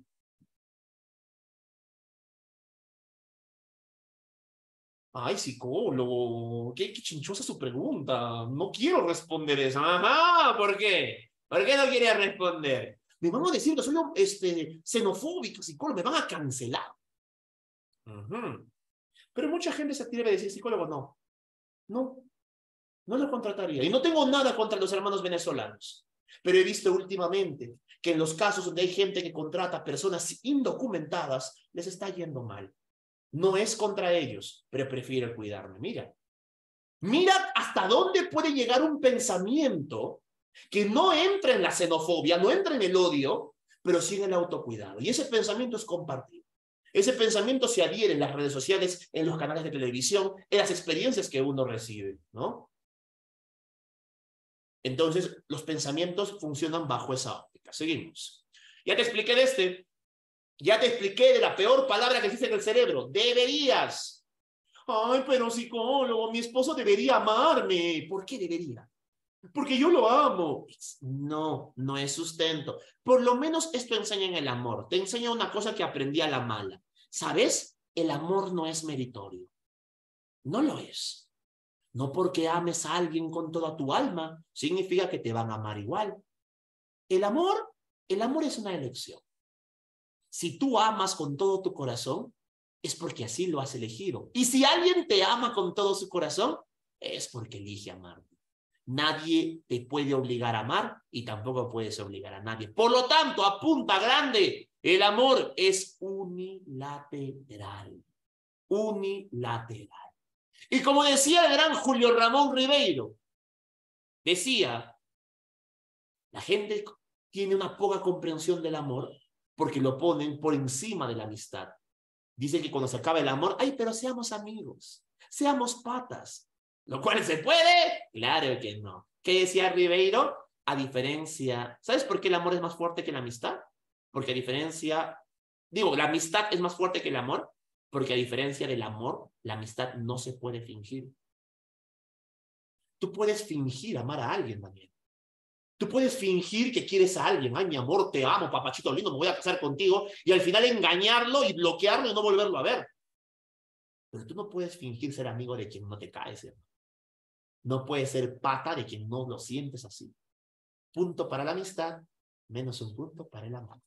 Ay, psicólogo, qué chinchosa su pregunta. No quiero responder eso. Ajá, ¿por qué? ¿Por qué no quiere responder? Me van a decir que soy xenofóbico, psicólogo, me van a cancelar. Ujú. Pero mucha gente se atreve a decir, psicólogo, no, no, no lo contrataría. Y no tengo nada contra los hermanos venezolanos. Pero he visto últimamente que en los casos donde hay gente que contrata personas indocumentadas, les está yendo mal. No es contra ellos, pero prefiero cuidarme. Mira, mira hasta dónde puede llegar un pensamiento que no entra en la xenofobia, no entra en el odio, pero sí en el autocuidado. Y ese pensamiento es compartido. Ese pensamiento se adhiere en las redes sociales, en los canales de televisión, en las experiencias que uno recibe, ¿no? Entonces, los pensamientos funcionan bajo esa óptica. Seguimos. Ya te expliqué de este. Ya te expliqué de la peor palabra que existe en el cerebro. Deberías. Ay, pero psicólogo, mi esposo debería amarme. ¿Por qué debería? Porque yo lo amo. No, no es sustento. Por lo menos esto enseña en el amor. Te enseña una cosa que aprendí a la mala. ¿Sabes? El amor no es meritorio. No lo es. No porque ames a alguien con toda tu alma, significa que te van a amar igual. El amor es una elección. Si tú amas con todo tu corazón, es porque así lo has elegido. Y si alguien te ama con todo su corazón, es porque elige amarte. Nadie te puede obligar a amar y tampoco puedes obligar a nadie. Por lo tanto, apunta grande, el amor es unilateral. Unilateral. Y como decía el gran Julio Ramón Ribeiro, decía, la gente tiene una poca comprensión del amor porque lo ponen por encima de la amistad. Dice que cuando se acaba el amor, ay, pero seamos amigos, seamos patas. ¿Lo cual se puede? Claro que no. ¿Qué decía Ribeiro? A diferencia, ¿sabes por qué el amor es más fuerte que la amistad? Porque a diferencia, digo, la amistad es más fuerte que el amor, porque a diferencia del amor, la amistad no se puede fingir. Tú puedes fingir amar a alguien también. Tú puedes fingir que quieres a alguien. Ay, mi amor, te amo, papachito lindo, me voy a casar contigo. Y al final engañarlo y bloquearlo y no volverlo a ver. Pero tú no puedes fingir ser amigo de quien no te cae, ¿cierto? No puedes ser pata de quien no lo sientes así. Punto para la amistad, menos un punto para el amor.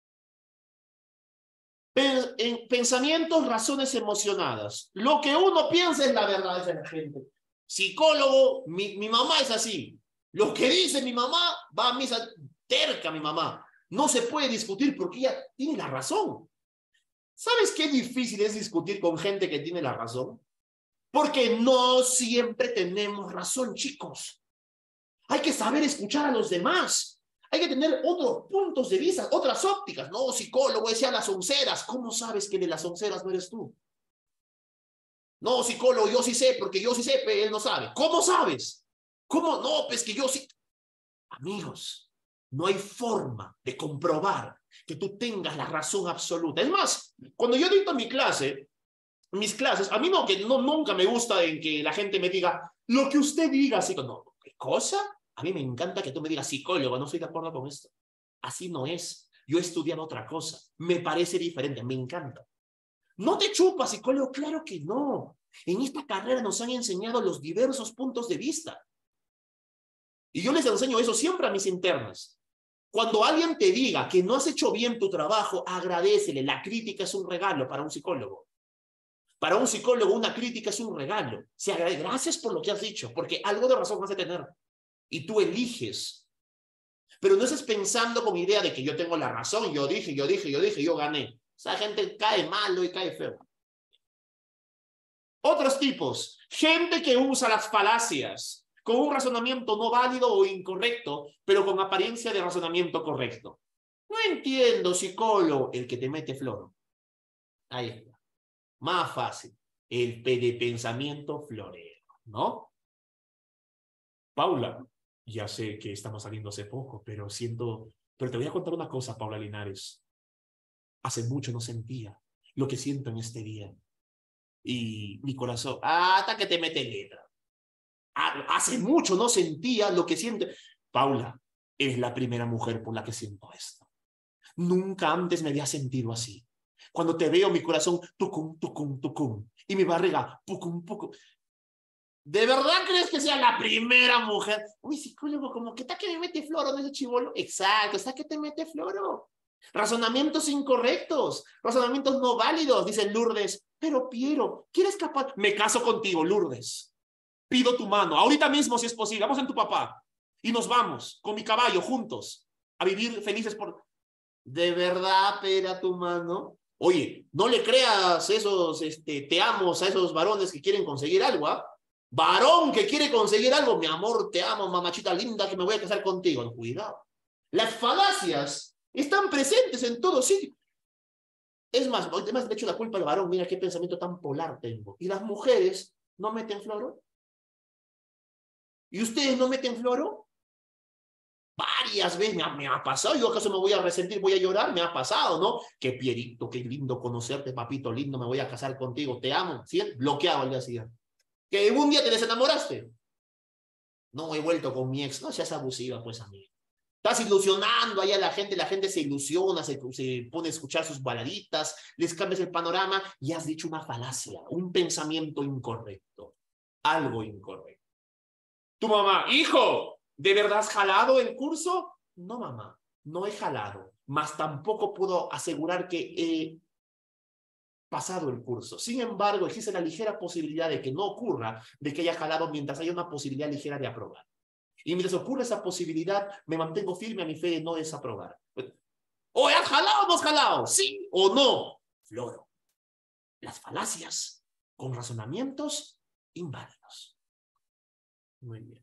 En pensamientos, razones emocionadas. Lo que uno piensa es la verdad, es la gente. Psicólogo, mi mamá es así. Lo que dice mi mamá va a misa, terca mi mamá. No se puede discutir porque ella tiene la razón. ¿Sabes qué difícil es discutir con gente que tiene la razón? Porque no siempre tenemos razón, chicos. Hay que saber escuchar a los demás. Hay que tener otros puntos de vista, otras ópticas. No, psicólogo, decía las onceras. ¿Cómo sabes que de las onceras no eres tú? No, psicólogo, yo sí sé, porque yo sí sé, pero él no sabe. ¿Cómo sabes? ¿Cómo? No, pues que yo sí. Amigos, no hay forma de comprobar que tú tengas la razón absoluta. Es más, cuando yo dicto mis clases, a mí no, que no, nunca me gusta en que la gente me diga, lo que usted diga, así, no, ¿qué cosa? A mí me encanta que tú me digas, psicólogo, no estoy de acuerdo con esto. Así no es. Yo he estudiado otra cosa. Me parece diferente, me encanta. ¿No te chupas, psicólogo? Claro que no. En esta carrera nos han enseñado los diversos puntos de vista. Y yo les enseño eso siempre a mis internas. Cuando alguien te diga que no has hecho bien tu trabajo, agradécele. La crítica es un regalo para un psicólogo. Para un psicólogo, una crítica es un regalo. Se agradece, gracias por lo que has dicho, porque algo de razón vas a tener. Y tú eliges. Pero no estés pensando con idea de que yo tengo la razón, yo dije, yo gané. Esa gente cae malo y cae feo. Otros tipos, gente que usa las falacias con un razonamiento no válido o incorrecto, pero con apariencia de razonamiento correcto. No entiendo, psicólogo, el que te mete floro. Ahí está. Más fácil. El de pensamiento florero, ¿no? Paula, ya sé que estamos saliendo hace poco, pero te voy a contar una cosa, Paula Linares. Hace mucho no sentía lo que siento en este día. Y mi corazón, hasta que te mete letra. Hace mucho no sentía lo que siento. Paula, es la primera mujer por la que siento esto. Nunca antes me había sentido así. Cuando te veo, mi corazón, tucum, tucum, tucum. Y mi barriga, pucum, pucum. ¿De verdad crees que sea la primera mujer? Uy, psicólogo, como que está que me mete floro, ¿no es chibolo? Exacto, está que te mete floro. Razonamientos incorrectos, razonamientos no válidos, dice Lourdes. Pero Piero, ¿quieres capaz? Me caso contigo, Lourdes. Pido tu mano, ahorita mismo si es posible, vamos en tu papá. Y nos vamos, con mi caballo, juntos, a vivir felices por... ¿De verdad pera tu mano? Oye, no le creas esos te amos a esos varones que quieren conseguir algo, ¿ah? Varón que quiere conseguir algo, mi amor, te amo, mamachita linda, que me voy a casar contigo. No, cuidado. Las falacias están presentes en todo sitio. Es más, además le echo la culpa al varón, mira qué pensamiento tan polar tengo. ¿Y las mujeres no meten floro? ¿Y ustedes no meten floro? Varias veces me ha pasado. ¿Yo acaso me voy a resentir, voy a llorar? Me ha pasado, ¿no? Qué Pierito, qué lindo conocerte, papito lindo, me voy a casar contigo, te amo. ¿Sí? Bloqueado al día siguiente. Que un día te desenamoraste. No he vuelto con mi ex. No seas abusiva, pues, amigo. Estás ilusionando ahí a la gente se ilusiona, se pone a escuchar sus baladitas, les cambias el panorama y has dicho una falacia, un pensamiento incorrecto, algo incorrecto. Tu mamá, hijo, ¿de verdad has jalado el curso? No, mamá, no he jalado, mas tampoco puedo asegurar que he pasado el curso. Sin embargo, existe la ligera posibilidad de que no ocurra, de que haya jalado mientras haya una posibilidad ligera de aprobar. Y mientras ocurre esa posibilidad, me mantengo firme a mi fe de no desaprobar. ¿O has jalado o no has jalado? ¿Sí o no? Floro. Las falacias con razonamientos inválidos. Muy bien.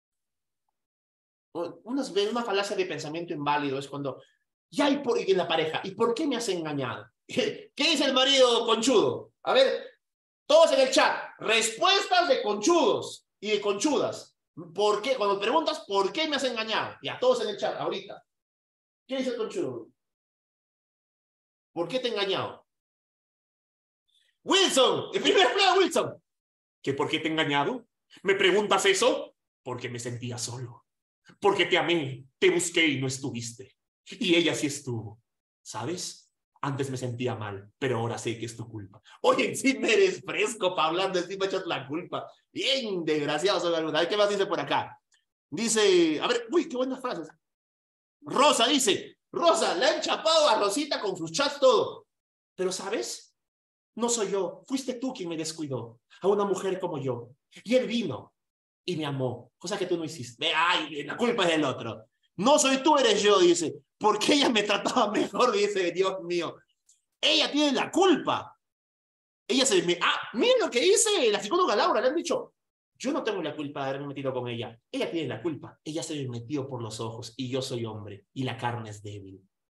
Una falacia de pensamiento inválido es cuando ya hay en la pareja. ¿Y por qué me has engañado? ¿Qué dice el marido conchudo? A ver, todos en el chat. Respuestas de conchudos y de conchudas. ¿Por qué? Cuando preguntas, ¿por qué me has engañado? Ya, todos en el chat, ahorita. ¿Qué dice el conchudo? ¿Por qué te he engañado? Wilson, el primer empleo, Wilson. ¿Que por qué te he engañado? ¿Me preguntas eso? Porque me sentía solo. Porque te amé, te busqué y no estuviste. Y ella sí estuvo. ¿Sabes? Antes me sentía mal, pero ahora sé que es tu culpa. Oye, encima eres fresco para hablar, encima echas la culpa. Bien desgraciado soy alguna. A ver, ¿qué más dice por acá? Dice, a ver, uy, qué buenas frases. Rosa dice, Rosa, le han chapado a Rosita con sus chats todo. Pero ¿sabes? No soy yo, fuiste tú quien me descuidó. A una mujer como yo. Y él vino y me amó, cosa que tú no hiciste. Ay, la culpa es del otro. No soy tú, eres yo, dice. Porque ella me trataba mejor, dice, Dios mío. Ella tiene la culpa. Ella se me... miren lo que dice la psicóloga Laura, le han dicho, yo no tengo la culpa de haberme metido con ella. Ella tiene la culpa. Ella se me metió por los ojos y yo soy hombre y la carne es débil.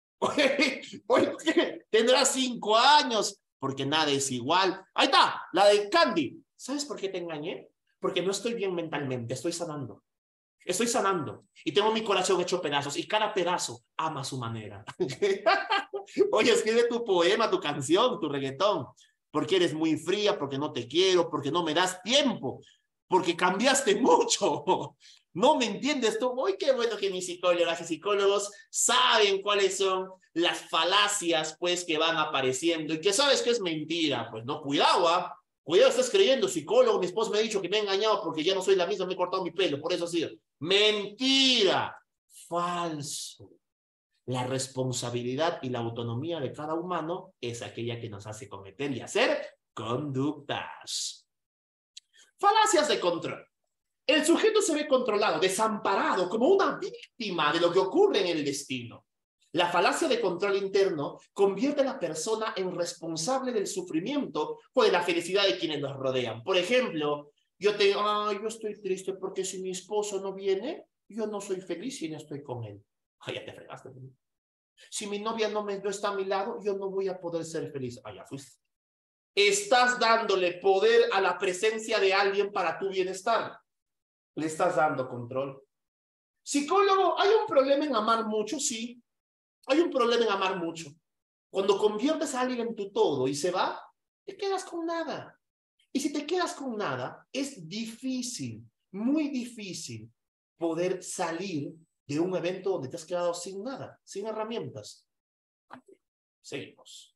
Oye, tendrá 5 años porque nada es igual. Ahí está, la de Candy. ¿Sabes por qué te engañé? Porque no estoy bien mentalmente, estoy sanando. Estoy sanando y tengo mi corazón hecho pedazos y cada pedazo ama a su manera. Oye, escribe tu poema, tu canción, tu reggaetón, porque eres muy fría, porque no te quiero, porque no me das tiempo, porque cambiaste mucho. No me entiendes tú. Uy, qué bueno que mis psicólogas y psicólogos saben cuáles son las falacias, pues, que van apareciendo y que sabes que es mentira. Pues no, cuidado, ¿ah? Cuidado, estás creyendo, psicólogo, mi esposo me ha dicho que me ha engañado porque ya no soy la misma, me he cortado mi pelo, por eso ha sido. Mentira, falso. La responsabilidad y la autonomía de cada humano es aquella que nos hace cometer y hacer conductas. Falacias de control. El sujeto se ve controlado, desamparado, como una víctima de lo que ocurre en el destino. La falacia de control interno convierte a la persona en responsable del sufrimiento o de la felicidad de quienes nos rodean. Por ejemplo, yo estoy triste porque si mi esposo no viene, yo no soy feliz y no estoy con él. Ya te fregaste. Si mi novia no está a mi lado, yo no voy a poder ser feliz. Ya fuiste. Estás dándole poder a la presencia de alguien para tu bienestar. Le estás dando control. Psicólogo, ¿hay un problema en amar mucho? Sí, hay un problema en amar mucho. Cuando conviertes a alguien en tu todo y se va, te quedas con nada. Y si te quedas con nada, es difícil, muy difícil, poder salir de un evento donde te has quedado sin nada, sin herramientas. Seguimos.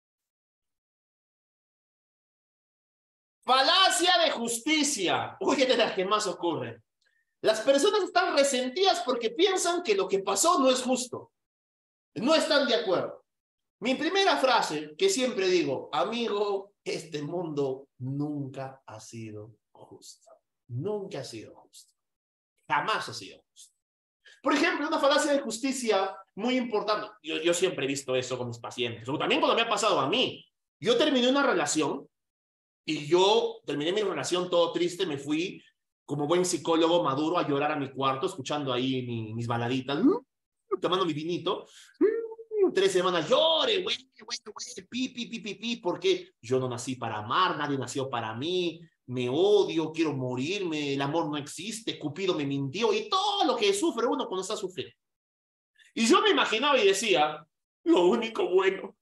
Falacia de justicia. Uy, esta es la que más ocurre. Las personas están resentidas porque piensan que lo que pasó no es justo. No están de acuerdo. Mi primera frase que siempre digo, amigo, este mundo nunca ha sido justo. Nunca ha sido justo. Jamás ha sido justo. Por ejemplo, una falacia de justicia muy importante. Yo siempre he visto eso con mis pacientes. O también cuando me ha pasado a mí. Yo terminé una relación y yo terminé mi relación todo triste, me fui como buen psicólogo maduro a llorar a mi cuarto, escuchando ahí mis baladitas, tomando mi vinito. 3 semanas llore, pi, porque yo no nací para amar, nadie nació para mí, me odio, quiero morirme, el amor no existe, Cupido me mintió y todo lo que sufre uno cuando está sufriendo. Y yo me imaginaba y decía, lo único bueno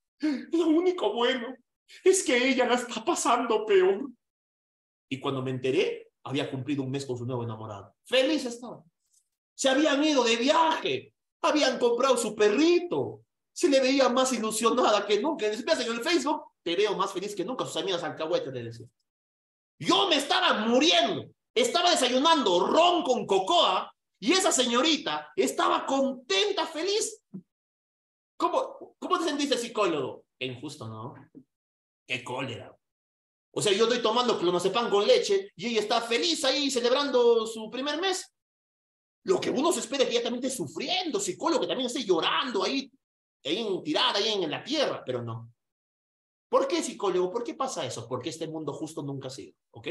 es que ella la está pasando peor. Y cuando me enteré, había cumplido 1 mes con su nuevo enamorado. Feliz estaba. Se habían ido de viaje, habían comprado su perrito. Se le veía más ilusionada que nunca. En el Facebook, te veo más feliz que nunca. Sus amigas alcahuetes le decían. Yo me estaba muriendo. Estaba desayunando ron con cocoa y esa señorita estaba contenta, feliz. ¿Cómo te sentiste, psicólogo? Qué injusto, ¿no? Qué cólera. O sea, yo estoy tomando clonazepam con leche y ella está feliz ahí celebrando su primer mes. Lo que uno se espera es que ella también esté sufriendo, psicólogo, que también esté llorando ahí tirada ahí en la tierra, pero no. ¿Por qué, psicólogo? ¿Por qué pasa eso? Porque este mundo justo nunca ha sido, ¿ok?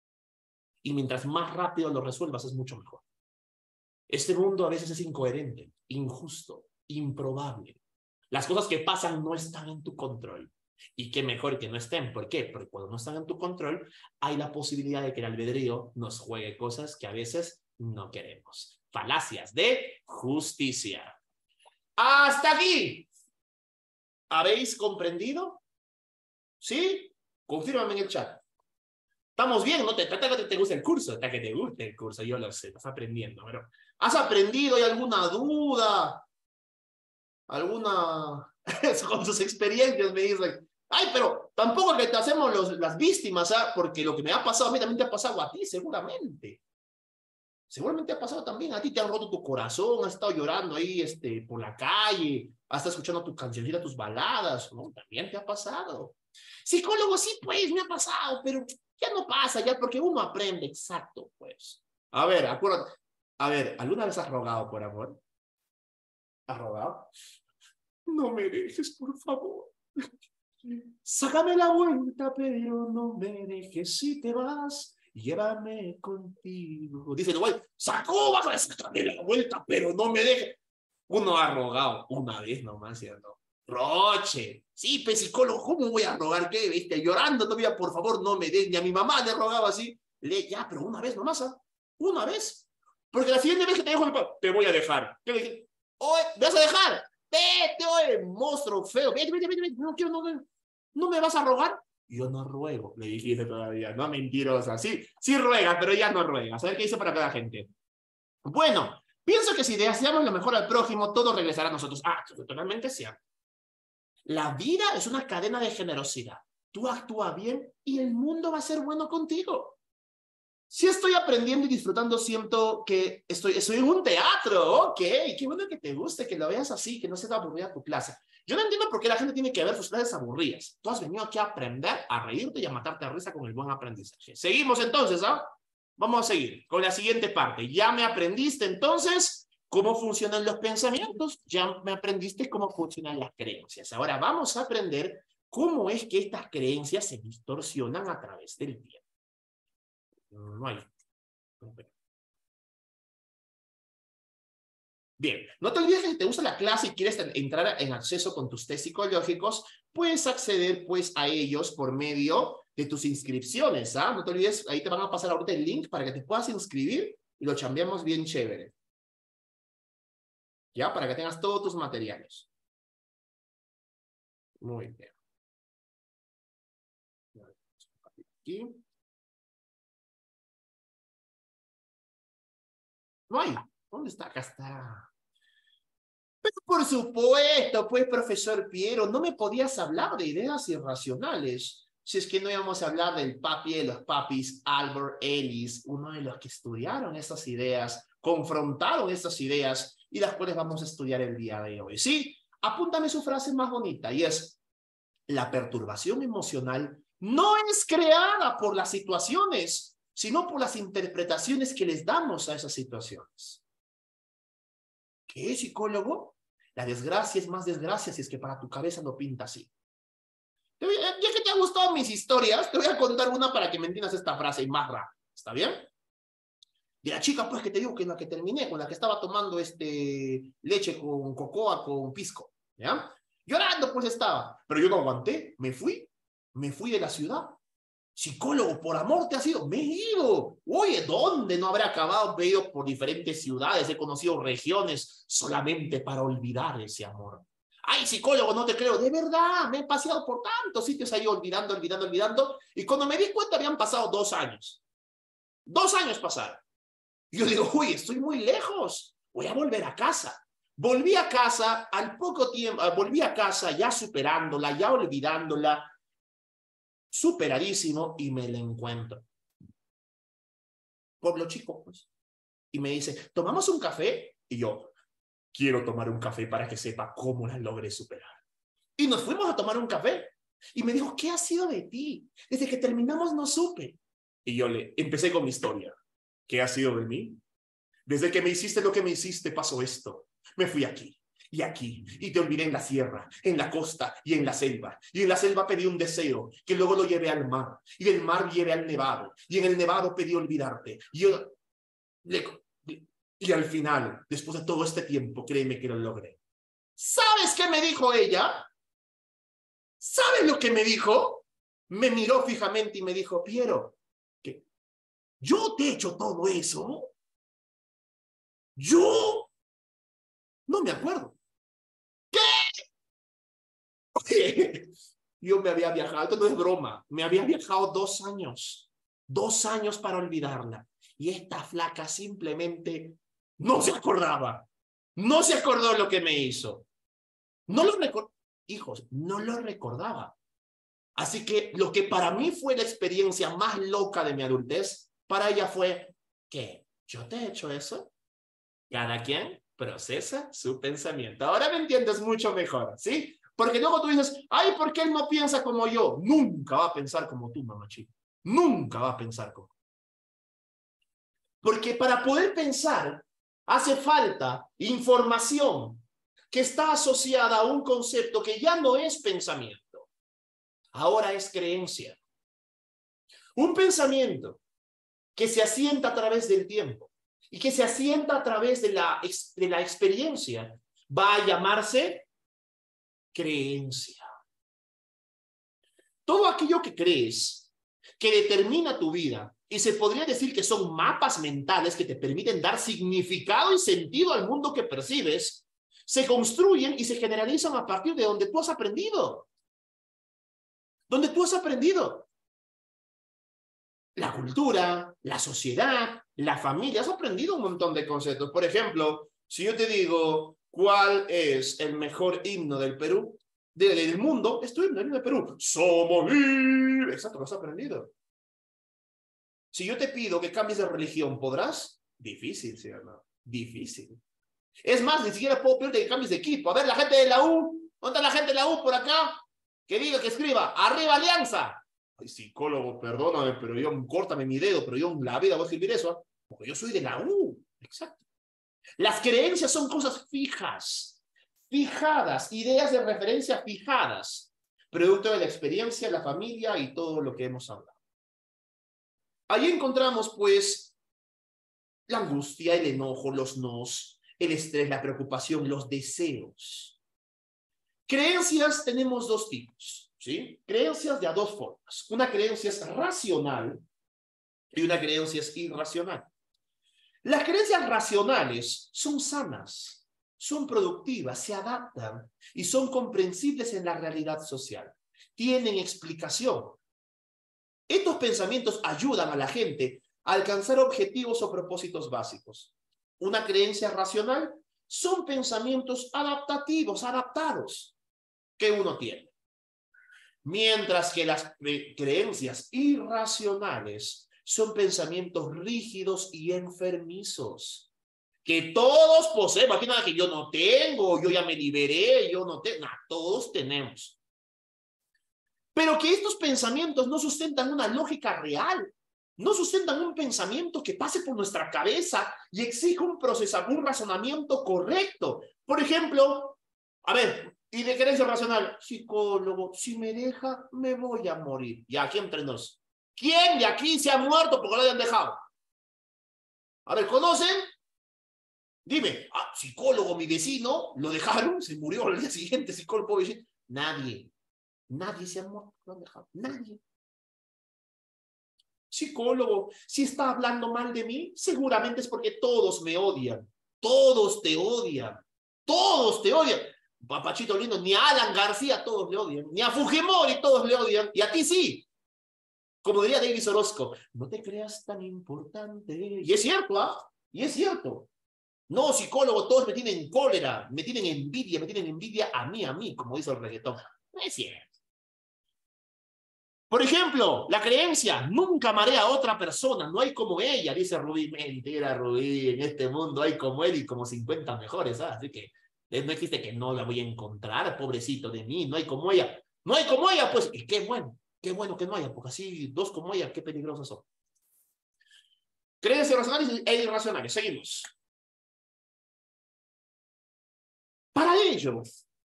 Y mientras más rápido lo resuelvas es mucho mejor. Este mundo a veces es incoherente, injusto, improbable. Las cosas que pasan no están en tu control. Y qué mejor que no estén. ¿Por qué? Porque cuando no están en tu control, hay la posibilidad de que el albedrío nos juegue cosas que a veces no queremos. Falacias de justicia. Hasta aquí. ¿Habéis comprendido? ¿Sí? Confírmame en el chat. ¿Estamos bien? ¿No te gusta el curso? Hasta que te guste el curso, yo lo sé, estás aprendiendo. Pero ¿has aprendido? ¿Hay alguna duda? ¿Alguna? Con sus experiencias me dicen, ay, pero tampoco que te hacemos las víctimas, ¿ah? Porque lo que me ha pasado a mí también te ha pasado a ti, seguramente. Seguramente ha pasado también, a ti te han roto tu corazón, has estado llorando ahí por la calle, has estado escuchando tu cancioncita, tus baladas, ¿no? También te ha pasado. Psicólogo, sí, pues, me ha pasado, pero ya no pasa, ya, porque uno aprende, exacto, pues. A ver, acuérdate. A ver, ¿alguna vez has rogado por amor? ¿Has rogado? No me dejes, por favor. Sácame la vuelta, pero no me dejes si te vas. Llévame contigo. Dice el güey, vas a sacarme la vuelta, pero no me dejes. Uno ha rogado una vez nomás, ¿cierto? Roche. Sí, pues, psicólogo, ¿cómo voy a rogar? ¿Qué? ¿Viste? Llorando todavía, por favor, no me dejes. Ni a mi mamá le rogaba así. Ya, pero una vez nomás, ¿ah? Una vez. Porque la siguiente vez que te dejo, te voy a dejar. ¿Qué le dije? Oye, ¿me vas a dejar? Vete, oye, monstruo feo. Vete. No quiero, no me vas a rogar. Yo no ruego, le dijiste todavía, no mentirosa. Sí ruega, pero ya no ruega. A ver qué dice para cada gente. Bueno, pienso que si deseamos lo mejor al prójimo, todo regresará a nosotros. Totalmente cierto. La vida es una cadena de generosidad. Tú actúa bien y el mundo va a ser bueno contigo. Si estoy aprendiendo y disfrutando, siento que estoy en un teatro. Ok, qué bueno que te guste, que lo veas así, que no se te aburrida tu clase. Yo no entiendo por qué la gente tiene que ver sus clases aburridas. Tú has venido aquí a aprender, a reírte y a matarte a risa con el buen aprendizaje. Seguimos entonces, ¿ah? Vamos a seguir con la siguiente parte. Ya me aprendiste entonces cómo funcionan los pensamientos, ya me aprendiste cómo funcionan las creencias. Ahora vamos a aprender cómo es que estas creencias se distorsionan a través del tiempo. No hay. Bien, no te olvides que si te gusta la clase y quieres entrar en acceso con tus test psicológicos, puedes acceder pues a ellos por medio de tus inscripciones, ¿ah? No te olvides, ahí te van a pasar ahorita el link para que te puedas inscribir y lo chambeamos bien chévere. ¿Ya? Para que tengas todos tus materiales. Muy bien. Aquí. No hay. ¿Dónde está? Acá está. Pero por supuesto, pues, profesor Piero, no me podías hablar de ideas irracionales. Si es que no íbamos a hablar del papi de los papis, Albert Ellis, uno de los que estudiaron esas ideas, confrontaron esas ideas y las cuales vamos a estudiar el día de hoy. Sí, apúntame su frase más bonita y es: la perturbación emocional no es creada por las situaciones, sino por las interpretaciones que les damos a esas situaciones. ¿Qué, psicólogo? La desgracia es más desgracia si es que para tu cabeza lo pinta así. Ya que te han gustado mis historias, te voy a contar una para que me entiendas esta frase y más rápido. ¿Está bien? De la chica, pues, que te digo que es la que terminé, con la que estaba tomando leche con cocoa, con pisco. ¿Ya? Llorando, pues estaba. Pero yo no aguanté, me fui de la ciudad. Psicólogo, por amor te has ido. Me he ido. Oye, ¿dónde no habré acabado? Me he ido por diferentes ciudades, he conocido regiones solamente para olvidar ese amor. Ay, psicólogo, no te creo. De verdad, me he paseado por tantos sitios ahí olvidando. Y cuando me di cuenta habían pasado 2 años. 2 años pasaron. Y yo digo, uy, estoy muy lejos. Voy a volver a casa. Volví a casa al poco tiempo, volví a casa ya superándola, ya olvidándola, superadísimo, y me la encuentro. Pueblo chico, pues. Y me dice, ¿tomamos un café? Y yo, quiero tomar un café para que sepa cómo la logré superar. Y nos fuimos a tomar un café. Y me dijo, ¿qué ha sido de ti? Desde que terminamos no supe. Y yo le empecé con mi historia. ¿Qué ha sido de mí? Desde que me hiciste lo que me hiciste pasó esto. Me fui aquí y aquí, y te olvidé en la sierra, en la costa y en la selva. Y en la selva pedí un deseo, que luego lo llevé al mar, y del mar llevé al nevado, y en el nevado pedí olvidarte. Y al final, después de todo este tiempo, créeme que lo logré. ¿Sabes qué me dijo ella? ¿Sabes lo que me dijo? Me miró fijamente y me dijo, Piero, ¿qué? ¿Yo te he hecho todo eso? ¿Yo? No me acuerdo. Yo me había viajado, esto no es broma, me había viajado 2 años, 2 años para olvidarla. Y esta flaca simplemente no se acordaba, no se acordó lo que me hizo. No lo recordaba, hijos, no lo recordaba. Así que lo que para mí fue la experiencia más loca de mi adultez, para ella fue, ¿qué? ¿Yo te he hecho eso? Cada quien procesa su pensamiento. Ahora me entiendes mucho mejor, ¿sí? Porque luego tú dices, ay, ¿por qué él no piensa como yo? Nunca va a pensar como tú, mamá chica. Nunca va a pensar como tú. Porque para poder pensar hace falta información que está asociada a un concepto que ya no es pensamiento. Ahora es creencia. Un pensamiento que se asienta a través del tiempo y que se asienta a través de la experiencia va a llamarse creencia. Todo aquello que crees que determina tu vida, y se podría decir que son mapas mentales que te permiten dar significado y sentido al mundo que percibes, se construyen y se generalizan a partir de donde tú has aprendido. Donde tú has aprendido. La cultura, la sociedad, la familia, has aprendido un montón de conceptos. Por ejemplo, si yo te digo, ¿cuál es el mejor himno del Perú? Del mundo, es tu himno, el himno de Perú. Somos libres. Exacto, lo has aprendido. Si yo te pido que cambies de religión, ¿podrás? Difícil, ¿sí o no? Difícil. Es más, ni siquiera puedo pedirte que cambies de equipo. A ver, la gente de la U, ¿Dónde está la gente de la U por acá? Que diga, que escriba, ¡arriba Alianza! Ay, psicólogo, perdóname, pero yo, córtame mi dedo, pero yo en la vida voy a escribir eso, ¿eh? Porque yo soy de la U. Exacto. Las creencias son cosas fijas, fijadas, ideas de referencia fijadas, producto de la experiencia, la familia y todo lo que hemos hablado. Ahí encontramos, pues, la angustia, el enojo, los nos, el estrés, la preocupación, los deseos. Creencias tenemos dos tipos, ¿sí? Creencias de a dos formas. Una creencia es racional y una creencia es irracional. Las creencias racionales son sanas, son productivas, se adaptan y son comprensibles en la realidad social. Tienen explicación. Estos pensamientos ayudan a la gente a alcanzar objetivos o propósitos básicos. Una creencia racional son pensamientos adaptativos, adaptados, que uno tiene. Mientras que las creencias irracionales son pensamientos rígidos y enfermizos, que todos poseen. Imagínate que yo no tengo, yo ya me liberé, yo no tengo, todos tenemos. Pero que estos pensamientos no sustentan una lógica real, no sustentan un pensamiento que pase por nuestra cabeza y exija un razonamiento correcto. Por ejemplo, a ver, y de creencia racional, psicólogo, si me deja, me voy a morir. Y aquí entre nos. ¿Quién de aquí se ha muerto porque lo hayan dejado? A ver, ¿conocen? Dime, psicólogo, mi vecino, lo dejaron, se murió al día siguiente, psicólogo, vecino. Nadie se ha muerto, lo han dejado, nadie. Psicólogo, si está hablando mal de mí, seguramente es porque todos me odian, todos te odian, todos te odian. Papachito lindo, ni a Alan García todos le odian, ni a Fujimori todos le odian, y a ti sí. Como diría David Orozco, no te creas tan importante. Y es cierto, ¿ah? Y es cierto. No, psicólogo, todos me tienen cólera, me tienen envidia a mí, como dice el reggaetón. No es cierto. Por ejemplo, la creencia, nunca amaré a otra persona, no hay como ella, dice Rubí. Mentira, Rubí, en este mundo hay como él y como 50 mejores, ¿sabes? Así que no existe que no la voy a encontrar, pobrecito de mí, no hay como ella. No hay como ella, pues, y qué bueno que no haya, porque así dos como ella, qué peligrosos son. Creencias racionales e irracionales, seguimos. Para ello,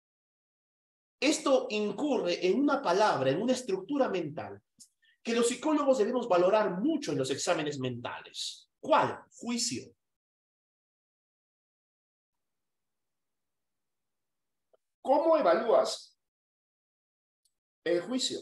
esto incurre en una palabra, en una estructura mental, que los psicólogos debemos valorar mucho en los exámenes mentales. ¿Cuál? Juicio. ¿Cómo evalúas el juicio?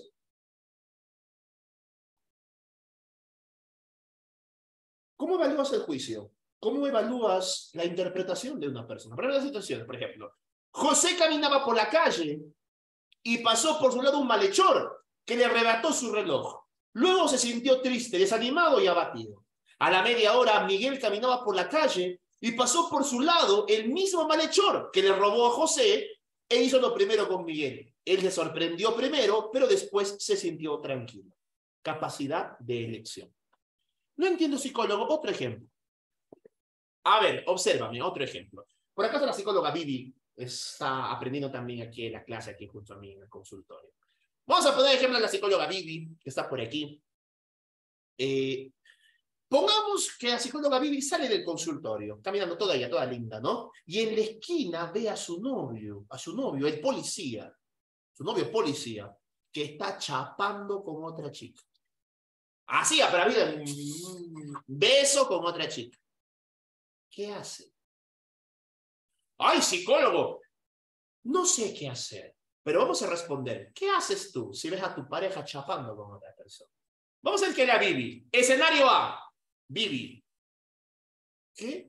¿Cómo evalúas el juicio? ¿Cómo evalúas la interpretación de una persona? Para las situaciones, por ejemplo, José caminaba por la calle y pasó por su lado un malhechor que le arrebató su reloj. Luego se sintió triste, desanimado y abatido. A la media hora, Miguel caminaba por la calle y pasó por su lado el mismo malhechor que le robó a José e hizo lo primero con Miguel. Él se sorprendió primero, pero después se sintió tranquilo. Capacidad de elección. No entiendo, psicólogo. Otro ejemplo. A ver, obsérvame, otro ejemplo. Por acaso la psicóloga Vivi está aprendiendo también aquí en la clase, aquí junto a mí en el consultorio. Vamos a poner ejemplo a la psicóloga Vivi, que está por aquí. Pongamos que la psicóloga Vivi sale del consultorio, caminando toda ella, toda linda, ¿no? Y en la esquina ve a su novio, el policía, su novio policía, que está chapando con otra chica. Así, para mí, un beso con otra chica. ¿Qué hace? ¡Ay, psicólogo! No sé qué hacer, pero vamos a responder. ¿Qué haces tú si ves a tu pareja chapando con otra persona? Vamos a ver qué era Vivi. Escenario A. Vivi. ¿Qué?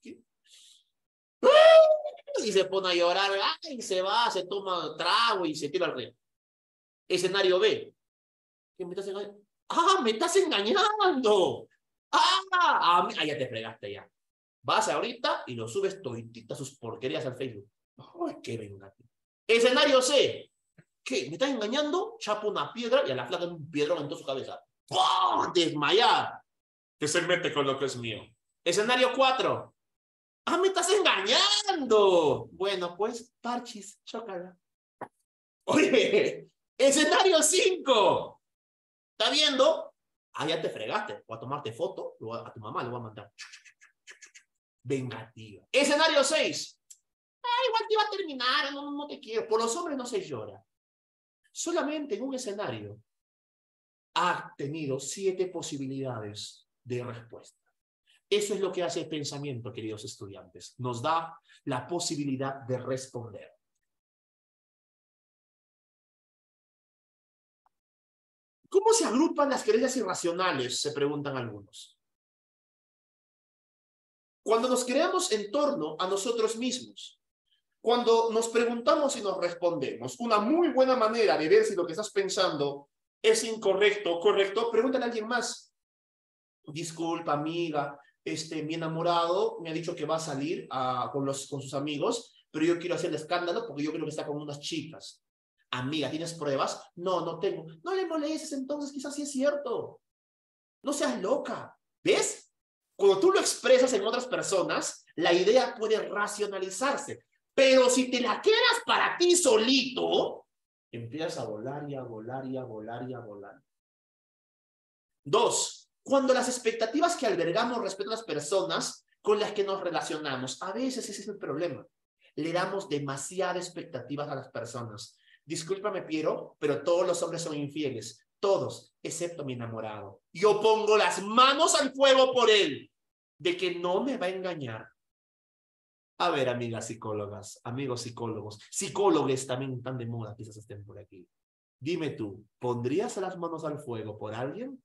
Y se pone a llorar. ¡Ay! Se va, se toma trago y se tira al río. Escenario B. ¿Qué me estás engañando? ¡Ah, me estás engañando! ¡Ah! Ya te fregaste ya. Vas ahorita y lo subes toditita sus porquerías al Facebook. ¡Ay, qué vengativo! Escenario C. ¿Qué? ¿Me estás engañando? Chapa una piedra y a la flaca un piedrón en toda su cabeza. ¡Oh! Desmayada. Que se mete con lo que es mío. Escenario 4. ¡Ah, me estás engañando! Bueno, pues, parchis, chócala. Oye, escenario 5. ¿Está viendo? Ah, ya te fregaste. Voy a tomarte foto, a tu mamá le voy a mandar. Vengativa. Escenario 6. Ah, igual te iba a terminar, no te quiero. Por los hombres no se llora. Solamente en un escenario ha tenido 7 posibilidades de respuesta. Eso es lo que hace el pensamiento, queridos estudiantes. Nos da la posibilidad de responder. ¿Cómo se agrupan las creencias irracionales? Se preguntan algunos. Cuando nos creamos en torno a nosotros mismos, cuando nos preguntamos y nos respondemos, una muy buena manera de ver si lo que estás pensando es incorrecto o correcto, pregúntale a alguien más. Disculpa, amiga, mi enamorado me ha dicho que va a salir con sus amigos, pero yo quiero hacer el escándalo porque yo creo que está con unas chicas. Amiga, ¿tienes pruebas? No, no tengo. No le molestes entonces, quizás sí es cierto. No seas loca. ¿Ves? Cuando tú lo expresas en otras personas, la idea puede racionalizarse. Pero si te la quedas para ti solito, empiezas a volar y a volar y a volar y a volar. 2. Cuando las expectativas que albergamos respecto a las personas con las que nos relacionamos, a veces ese es el problema. Le damos demasiadas expectativas a las personas. Discúlpame, Piero, pero todos los hombres son infieles. Todos, excepto mi enamorado. Yo pongo las manos al fuego por él, de que no me va a engañar. A ver, amigas psicólogas, amigos psicólogos, psicólogos también están de moda, quizás estén por aquí. Dime tú, ¿pondrías las manos al fuego por alguien?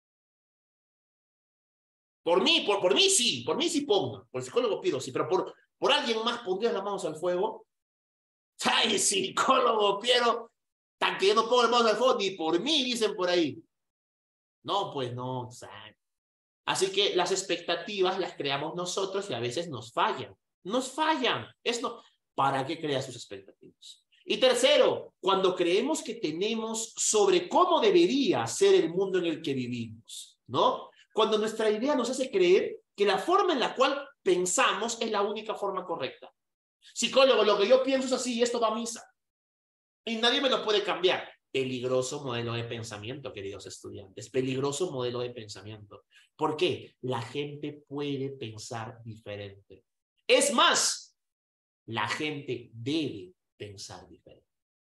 Por mí sí pongo. Por el psicólogo pido sí, pero por alguien más pondrías las manos al fuego. Ay, psicólogo, Piero, tan que yo no pongo las manos al fuego, ni por mí, dicen por ahí. No, pues no, exacto. Así que las expectativas las creamos nosotros y a veces nos fallan. Nos fallan. ¿Para qué creas sus expectativas? Y tercero, cuando creemos que tenemos sobre cómo debería ser el mundo en el que vivimos, ¿no? Cuando nuestra idea nos hace creer que la forma en la cual pensamos es la única forma correcta. Psicólogo, lo que yo pienso es así y esto va a misa. Y nadie me lo puede cambiar. Peligroso modelo de pensamiento, queridos estudiantes. Peligroso modelo de pensamiento. ¿Por qué? La gente puede pensar diferente. Es más, la gente debe pensar diferente.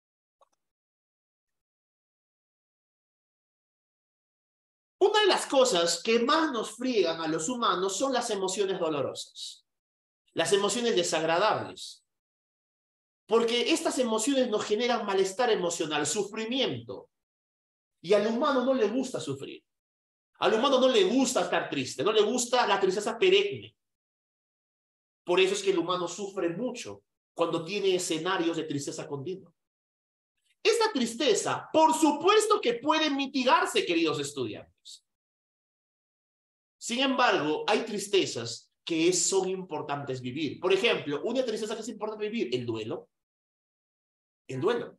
Una de las cosas que más nos friegan a los humanos son las emociones dolorosas, las emociones desagradables, porque estas emociones nos generan malestar emocional, sufrimiento, y al humano no le gusta sufrir. Al humano no le gusta estar triste, no le gusta la tristeza perenne. Por eso es que el humano sufre mucho cuando tiene escenarios de tristeza continua. Esta tristeza, por supuesto que puede mitigarse, queridos estudiantes. Sin embargo, hay tristezas que son importantes vivir. Por ejemplo, una tristeza que es importante vivir, el duelo. El duelo.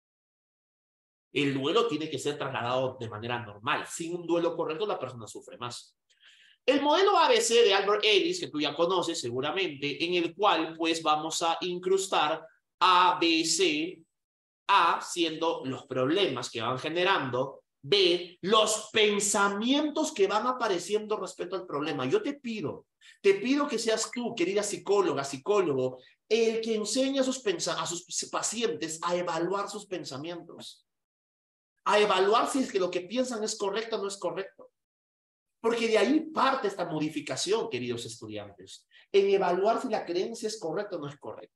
El duelo tiene que ser trasladado de manera normal. Sin un duelo correcto, la persona sufre más. El modelo ABC de Albert Ellis, que tú ya conoces seguramente, en el cual pues vamos a incrustar A, B, C, A siendo los problemas que van generando, B, los pensamientos que van apareciendo respecto al problema. Yo te pido que seas tú, querida psicóloga, psicólogo, el que enseñe a sus pacientes a evaluar sus pensamientos, a evaluar si es que lo que piensan es correcto o no es correcto. Porque de ahí parte esta modificación, queridos estudiantes, en evaluar si la creencia es correcta o no es correcta.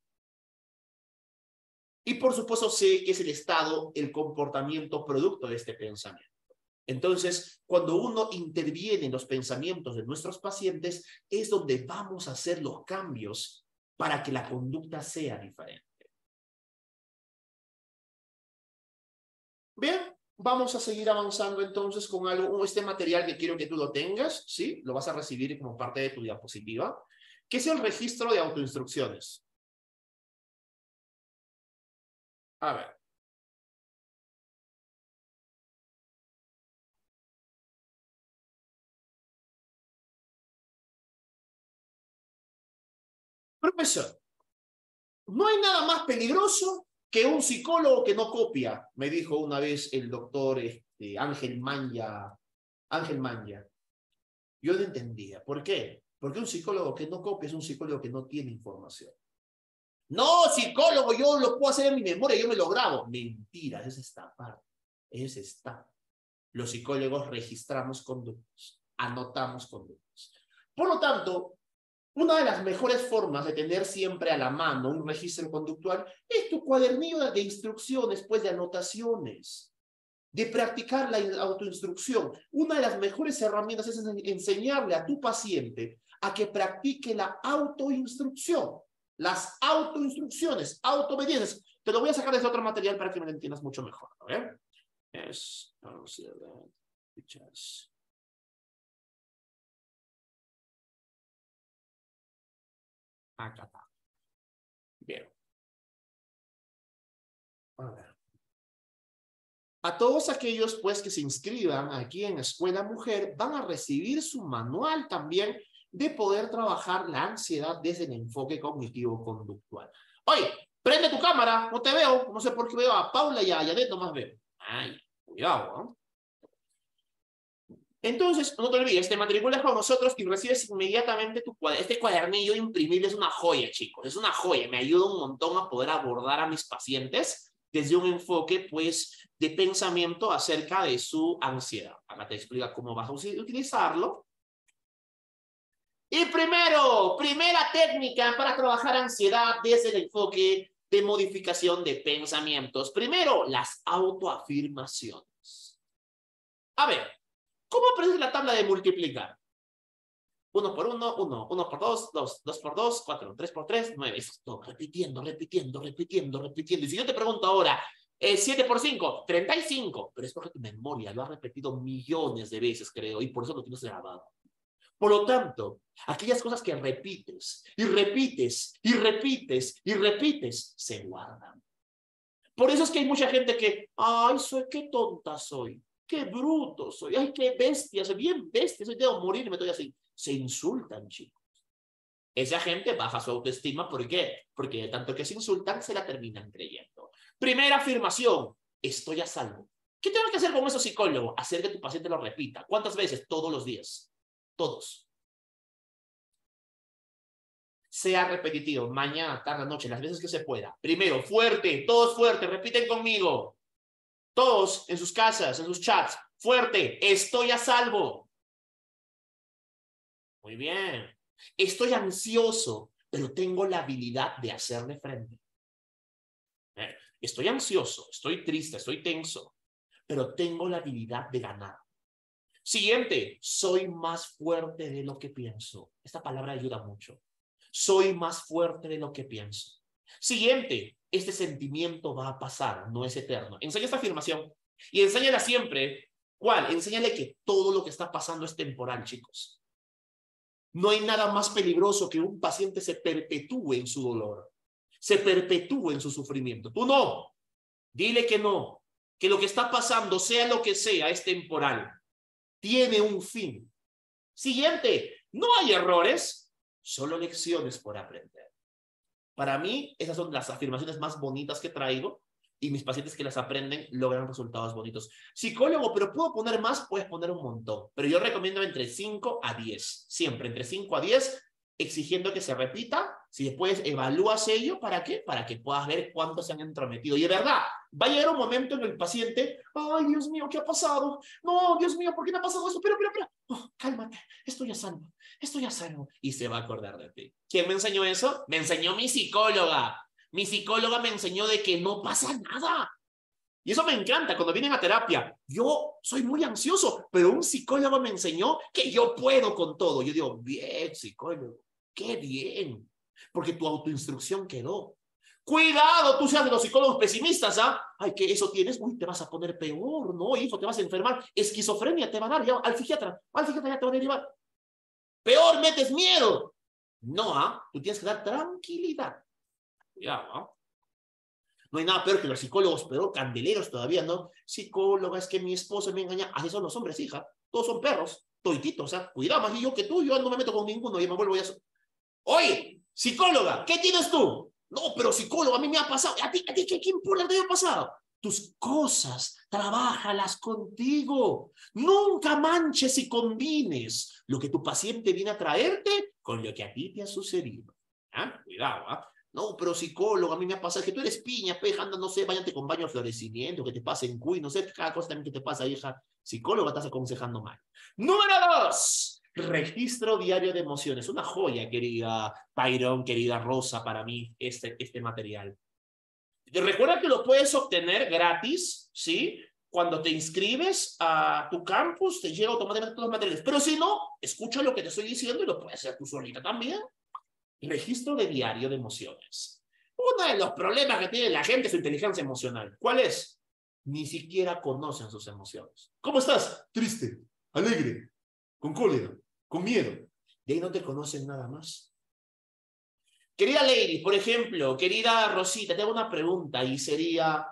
Y por supuesto sé que es el estado, el comportamiento producto de este pensamiento. Entonces, cuando uno interviene en los pensamientos de nuestros pacientes, es donde vamos a hacer los cambios para que la conducta sea diferente. Bien, vamos a seguir avanzando entonces con este material que quiero que tú lo tengas, ¿sí? Lo vas a recibir como parte de tu diapositiva, que es el registro de autoinstrucciones. A ver. Profesor, no hay nada más peligroso que un psicólogo que no copia, me dijo una vez el doctor Ángel Manya. Ángel Manya. Yo no entendía. ¿Por qué? Porque un psicólogo que no copia es un psicólogo que no tiene información. No, psicólogo, yo lo puedo hacer en mi memoria, yo me lo grabo. Mentira, es estafar. Es estafar. Los psicólogos registramos conductas, anotamos conductas. Por lo tanto, una de las mejores formas de tener siempre a la mano un registro conductual es tu cuadernillo de instrucciones, pues de anotaciones, de practicar la autoinstrucción. Una de las mejores herramientas es enseñarle a tu paciente a que practique la autoinstrucción. Las autoinstrucciones, autoobediencias. Te lo voy a sacar de ese otro material para que me lo entiendas mucho mejor. A ver. Acá está. Bien. A ver. A todos aquellos, pues, que se inscriban aquí en Escuela Mujer, van a recibir su manual también de poder trabajar la ansiedad desde el enfoque cognitivo-conductual. Oye, prende tu cámara, no te veo, no sé por qué veo a Paula y a Yanet, nomás veo. Ay, cuidado, ¿no? Entonces, no te olvides, te matriculas con nosotros y recibes inmediatamente este cuadernillo imprimible. Es una joya, chicos, es una joya. Me ayuda un montón a poder abordar a mis pacientes desde un enfoque, pues, de pensamiento acerca de su ansiedad. Acá te explica cómo vas a utilizarlo. Y primera técnica para trabajar ansiedad desde el enfoque de modificación de pensamientos. Primero, las autoafirmaciones. A ver, ¿cómo aprendes la tabla de multiplicar? 1 por 1, 1, 1 por 2, 2, 2 por 2, 4, 3 por 3, 9. Esto, repitiendo. Y si yo te pregunto ahora, 7 por 5, 35. Pero es porque tu memoria lo has repetido millones de veces, creo, y por eso lo tienes grabado. Por lo tanto, aquellas cosas que repites, se guardan. Por eso es que hay mucha gente que, ay, qué tonta soy, qué bruto soy, ay, qué bestia, soy bien bestia, soy, debo morir, me estoy así. Se insultan, chicos. Esa gente baja su autoestima, ¿por qué? Porque de tanto que se insultan, se la terminan creyendo. Primera afirmación, estoy a salvo. ¿Qué tengo que hacer con eso, psicólogo? Hacer que tu paciente lo repita. ¿Cuántas veces? Todos los días. Todos. Sea repetitivo, mañana, tarde, noche, las veces que se pueda. Primero, fuerte, todos fuertes, repiten conmigo. Todos en sus casas, en sus chats, fuerte, estoy a salvo. Muy bien. Estoy ansioso, pero tengo la habilidad de hacerle frente. Estoy ansioso, estoy triste, estoy tenso, pero tengo la habilidad de ganar. Siguiente, soy más fuerte de lo que pienso. Esta palabra ayuda mucho. Soy más fuerte de lo que pienso. Siguiente, este sentimiento va a pasar, no es eterno. Enseña esta afirmación y enséñala siempre. ¿Cuál? Enséñale que todo lo que está pasando es temporal, chicos. No hay nada más peligroso que un paciente se perpetúe en su dolor, se perpetúe en su sufrimiento. Tú no. Dile que no. Que lo que está pasando, sea lo que sea, es temporal. Tiene un fin. Siguiente, no hay errores, solo lecciones por aprender. Para mí, esas son las afirmaciones más bonitas que traigo y mis pacientes que las aprenden logran resultados bonitos. Psicólogo, pero puedo poner más, puedes poner un montón, pero yo recomiendo entre 5 a 10, siempre entre 5 a 10, exigiendo que se repita. Si después evalúas ello, ¿para qué? Para que puedas ver cuántos se han entrometido. Y de verdad, va a llegar un momento en el paciente, ay, Dios mío, ¿qué ha pasado? No, Dios mío, ¿por qué me ha pasado esto? Pero, oh, cálmate, estoy a salvo. Y se va a acordar de ti. ¿Quién me enseñó eso? Me enseñó mi psicóloga. Mi psicóloga me enseñó de que no pasa nada. Y eso me encanta cuando vienen a terapia. Yo soy muy ansioso, pero un psicólogo me enseñó que yo puedo con todo. Yo digo, bien, psicólogo, qué bien. Porque tu autoinstrucción quedó. Cuidado, tú seas de los psicólogos pesimistas, ¿ah? Ay, que eso tienes, uy, te vas a poner peor, no, hijo, te vas a enfermar. Esquizofrenia te va a dar, ya, al psiquiatra ya te van a llevar. Peor, metes miedo. No, tú tienes que dar tranquilidad. Cuidado, ¿no? No hay nada peor que los psicólogos, pero candeleros todavía, ¿no? Psicóloga, es que mi esposo me engaña. Así son los hombres, hija. Todos son perros, toititos, o sea, cuidado, más yo que tú, yo no me meto con ninguno y me vuelvo ya. Oye, psicóloga, ¿qué tienes tú? No, pero psicólogo, a mí me ha pasado. ¿A ti qué importa que te haya pasado? Tus cosas, trabájalas contigo. Nunca manches y combines lo que tu paciente viene a traerte con lo que a ti te ha sucedido. ¿Ah? Cuidado, ¿ah? No, pero psicólogo, a mí me ha pasado, es que tú eres piña, peja, anda, no sé, váyate con baño de florecimiento, que te pase en cuy, no sé, cada cosa también que te pasa, hija. Psicóloga, estás aconsejando mal. Número 2, registro diario de emociones. Una joya, querida Byron, querida Rosa, para mí, este material. Recuerda que lo puedes obtener gratis, ¿sí? Cuando te inscribes a tu campus, te llega automáticamente todos los materiales. Pero si no, escucha lo que te estoy diciendo y lo puedes hacer tú solita también. Registro de diario de emociones. Uno de los problemas que tiene la gente es su inteligencia emocional. ¿Cuál es? Ni siquiera conocen sus emociones. ¿Cómo estás? Triste, alegre, con cólera, con miedo. De ahí no te conocen nada más. Querida Lady, por ejemplo, querida Rosita, te hago una pregunta y sería,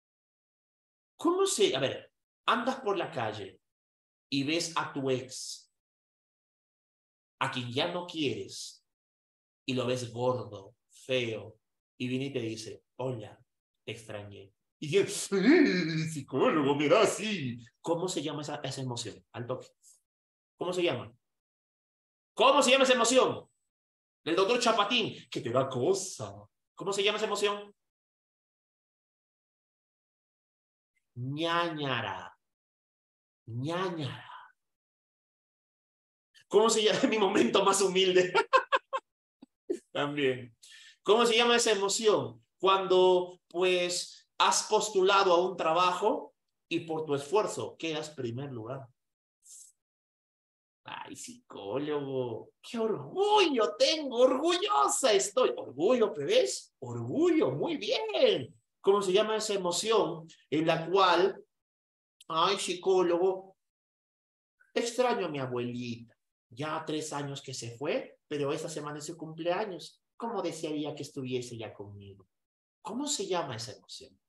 a ver, andas por la calle y ves a tu ex, a quien ya no quieres, y lo ves gordo, feo, y viene y te dice, hola, te extrañé. Y dices, psicólogo, me da así. ¿Cómo se llama esa emoción? Al toque. ¿Cómo se llama? ¿Cómo se llama esa emoción? Del doctor Chapatín, que te da cosa. ¿Cómo se llama esa emoción? Ñañara. Ñañara. ¿Cómo se llama? Mi momento más humilde. También. ¿Cómo se llama esa emoción? Cuando, pues, has postulado a un trabajo y por tu esfuerzo quedas primer lugar. Ay, psicólogo, qué orgullo tengo, orgullosa estoy. Orgullo, ¿ves? Orgullo, muy bien. ¿Cómo se llama esa emoción en la cual, ay, psicólogo, extraño a mi abuelita? Ya 3 años que se fue, pero esta semana es su cumpleaños. ¿Cómo desearía que estuviese ya conmigo? ¿Cómo se llama esa emoción?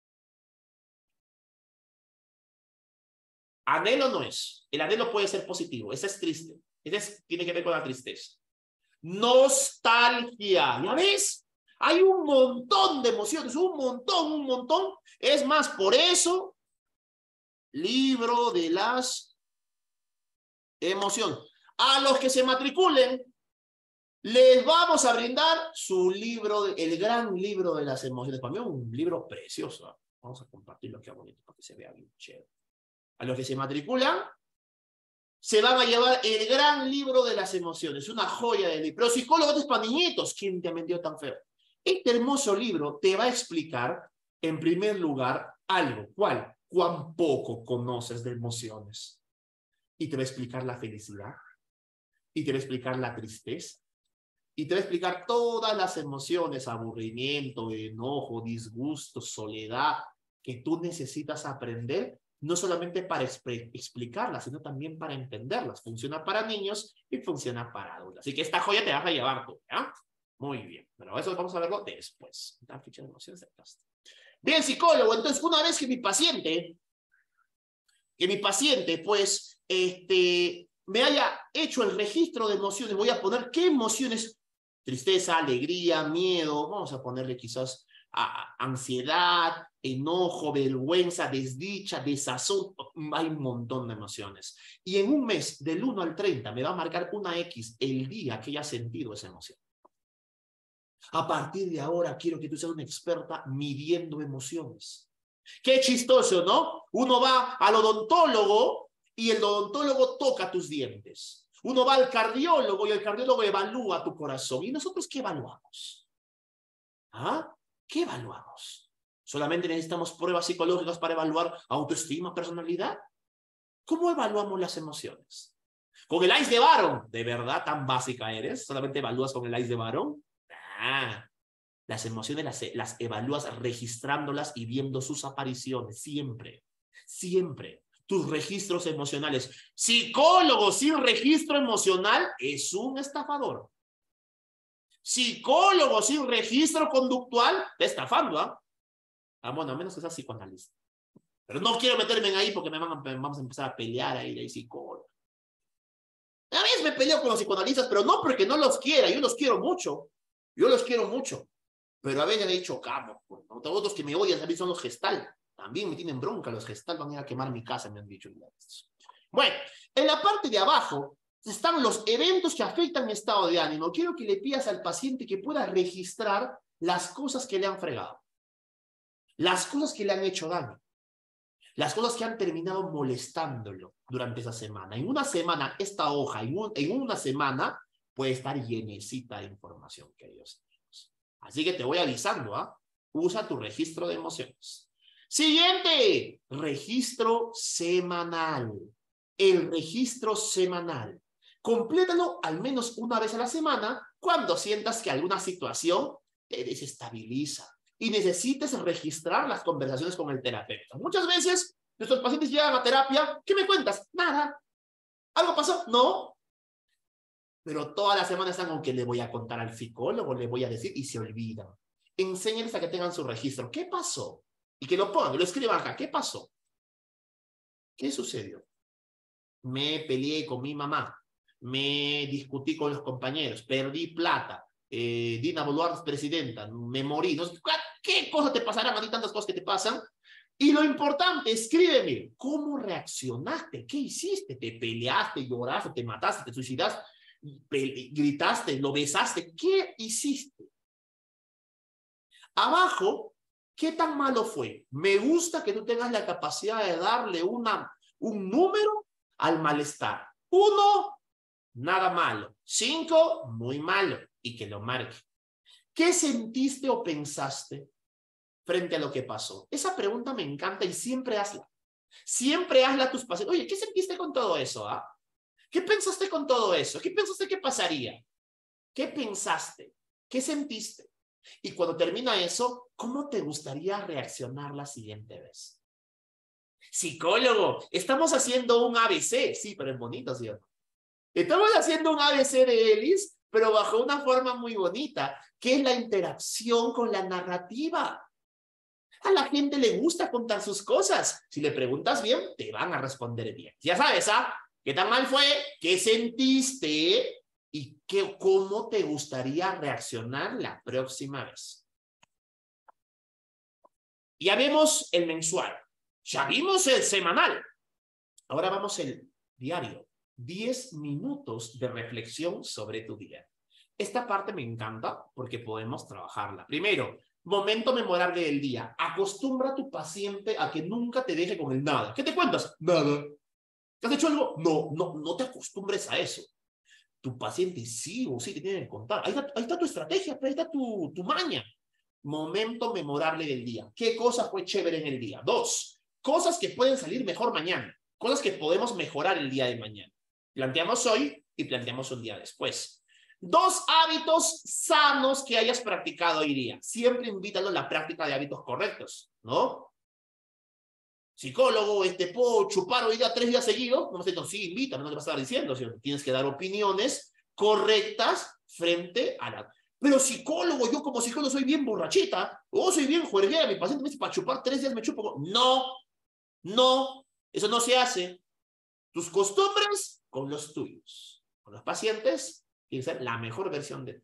Anhelo no es. El anhelo puede ser positivo. Ese es triste. Tiene que ver con la tristeza. Nostalgia. ¿Ya ves? Hay un montón de emociones. Un montón, un montón. Es más, por eso, libro de las emociones. A los que se matriculen, les vamos a brindar su libro, el gran libro de las emociones. Para mí es un libro precioso. Vamos a compartirlo aquí bonito para que se vea bien chévere. A los que se matriculan, se van a llevar el gran libro de las emociones, una joya de libro. Pero psicólogo es para niñitos. ¿Quién te ha metido tan feo? Este hermoso libro te va a explicar, en primer lugar, algo. ¿Cuál? Cuán poco conoces de emociones. Y te va a explicar la felicidad. Y te va a explicar la tristeza. Y te va a explicar todas las emociones, aburrimiento, enojo, disgusto, soledad, que tú necesitas aprender, no solamente para explicarlas, sino también para entenderlas. Funciona para niños y funciona para adultos. Así que esta joya te vas a llevar tú, ¿ya? Muy bien, pero eso vamos a verlo después. La ficha de emociones. Bien, psicólogo, entonces una vez que mi paciente, pues, me haya hecho el registro de emociones, voy a poner qué emociones, tristeza, alegría, miedo, vamos a ponerle quizás ansiedad, enojo, vergüenza, desdicha, desazón, hay un montón de emociones. Y en un mes, del 1 al 30, me va a marcar una X el día que haya sentido esa emoción. A partir de ahora quiero que tú seas una experta midiendo emociones. Qué chistoso, ¿no? Uno va al odontólogo y el odontólogo toca tus dientes. Uno va al cardiólogo y el cardiólogo evalúa tu corazón. ¿Y nosotros qué evaluamos? ¿Ah? ¿Qué evaluamos? ¿Solamente necesitamos pruebas psicológicas para evaluar autoestima, personalidad? ¿Cómo evaluamos las emociones? ¿Con el ice de Baron? ¿De verdad tan básica eres? ¿Solamente evalúas con el ice de Baron? Ah, las emociones las evalúas registrándolas y viendo sus apariciones, siempre, siempre. Tus registros emocionales. Psicólogo sin registro emocional es un estafador. Psicólogo sin registro conductual, te estafando, ¿ah? Bueno, a menos que seas psicoanalista. Pero no quiero meterme en ahí porque vamos a empezar a pelear ahí, de psicólogo. A veces me peleo con los psicoanalistas, pero no porque no los quiera, yo los quiero mucho. Yo los quiero mucho. Pero a veces ahí chocamos. Pues, ¿no? Otros que me odian también son los gestal. También me tienen bronca los gestal, van a ir a quemar mi casa, me han dicho. Bueno, en la parte de abajo están los eventos que afectan mi estado de ánimo. Quiero que le pidas al paciente que pueda registrar las cosas que le han fregado, las cosas que le han hecho daño, las cosas que han terminado molestándolo durante esa semana. En una semana, esta hoja, en una semana, puede estar llenecita de información, queridos amigos. Así que te voy avisando, ¿ah? Usa tu registro de emociones. Siguiente, registro semanal. El registro semanal. Complétalo al menos una vez a la semana cuando sientas que alguna situación te desestabiliza y necesites registrar las conversaciones con el terapeuta. Muchas veces nuestros pacientes llegan a terapia, ¿qué me cuentas? Nada. ¿Algo pasó? No. Pero toda la semana están con que le voy a contar al psicólogo, le voy a decir y se olvidan. Enséñales a que tengan su registro. ¿Qué pasó? Y que lo pongan, que lo escriban acá. ¿Qué pasó? ¿Qué sucedió? Me peleé con mi mamá. Me discutí con los compañeros. Perdí plata. Dina Boluarte es presidenta. Me morí. No sé, ¿qué cosas te pasarán a ti? Tantas cosas que te pasan. Y lo importante, escríbeme. ¿Cómo reaccionaste? ¿Qué hiciste? ¿Te peleaste, lloraste, te mataste, te suicidaste? ¿Gritaste, lo besaste? ¿Qué hiciste? Abajo, ¿qué tan malo fue? Me gusta que tú tengas la capacidad de darle un número al malestar. 1, nada malo. 5, muy malo. Y que lo marque. ¿Qué sentiste o pensaste frente a lo que pasó? Esa pregunta me encanta y siempre hazla. Siempre hazla a tus pacientes. Oye, ¿qué sentiste con todo eso? ¿Ah? ¿Qué pensaste con todo eso? ¿Qué pensaste que pasaría? ¿Qué pensaste? ¿Qué sentiste? Y cuando termina eso, ¿cómo te gustaría reaccionar la siguiente vez? Psicólogo, estamos haciendo un ABC. Sí, pero es bonito, ¿sí? Estamos haciendo un ABC de Ellis, pero bajo una forma muy bonita, que es la interacción con la narrativa. A la gente le gusta contar sus cosas. Si le preguntas bien, te van a responder bien. Ya sabes, ¿ah? ¿Qué tan mal fue? ¿Qué sentiste? ¿Y cómo te gustaría reaccionar la próxima vez? Ya vemos el mensual. Ya vimos el semanal. Ahora vamos el diario. 10 minutos de reflexión sobre tu día. Esta parte me encanta porque podemos trabajarla. Primero, momento memorable del día. Acostumbra a tu paciente a que nunca te deje con el nada. ¿Qué te cuentas? Nada. ¿Te has hecho algo? No te acostumbres a eso. Tu paciente sí o sí te tiene que contar. Ahí está tu estrategia, ahí está tu maña. Momento memorable del día. ¿Qué cosa fue chévere en el día? 2, cosas que pueden salir mejor mañana. Cosas que podemos mejorar el día de mañana. Planteamos hoy y planteamos un día después. 2 hábitos sanos que hayas practicado hoy día. Siempre invítalo a la práctica de hábitos correctos, ¿no? Psicólogo, ¿puedo chupar hoy día 3 días seguidos? No sé, no, sí, invítame, no te vas a estar diciendo, sino tienes que dar opiniones correctas frente a la... Pero psicólogo, yo como psicólogo soy bien borrachita, o soy bien juerguera, mi paciente me dice, para chupar 3 días me chupo. No, eso no se hace. Tus costumbres con los tuyos. Con los pacientes, tiene que ser la mejor versión de ti.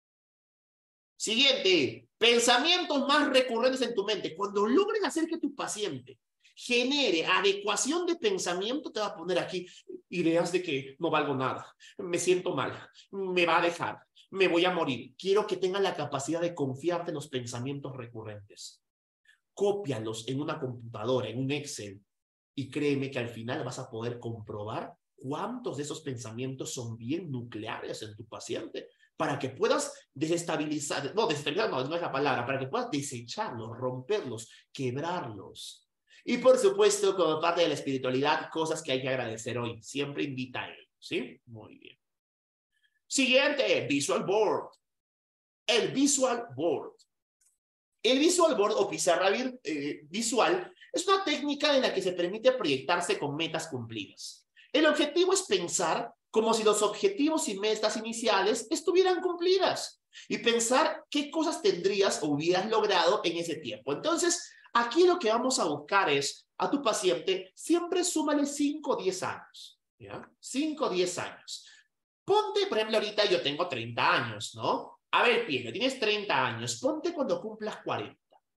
Siguiente, pensamientos más recurrentes en tu mente. Cuando logres hacer que tu paciente genere adecuación de pensamiento, te va a poner aquí ideas de que no valgo nada, me siento mal, me va a dejar, me voy a morir. Quiero que tenga la capacidad de confiarte en los pensamientos recurrentes. Cópialos en una computadora, en un Excel, y créeme que al final vas a poder comprobar cuántos de esos pensamientos son bien nucleares en tu paciente, para que puedas desestabilizar, no es la palabra, para que puedas desecharlos, romperlos, quebrarlos. Y por supuesto, como parte de la espiritualidad, cosas que hay que agradecer hoy. Siempre invita a ello, ¿sí? Muy bien. Siguiente, Visual Board. El Visual Board. El Visual Board o pizarra visual es una técnica en la que se permite proyectarse con metas cumplidas. El objetivo es pensar como si los objetivos y metas iniciales estuvieran cumplidas y pensar qué cosas tendrías o hubieras logrado en ese tiempo. Entonces, aquí lo que vamos a buscar es a tu paciente, siempre súmale 5 o 10 años. ¿Ya? 5 o 10 años. Ponte, por ejemplo, ahorita yo tengo 30 años, ¿no? A ver, piensa, tienes 30 años, ponte cuando cumplas 40.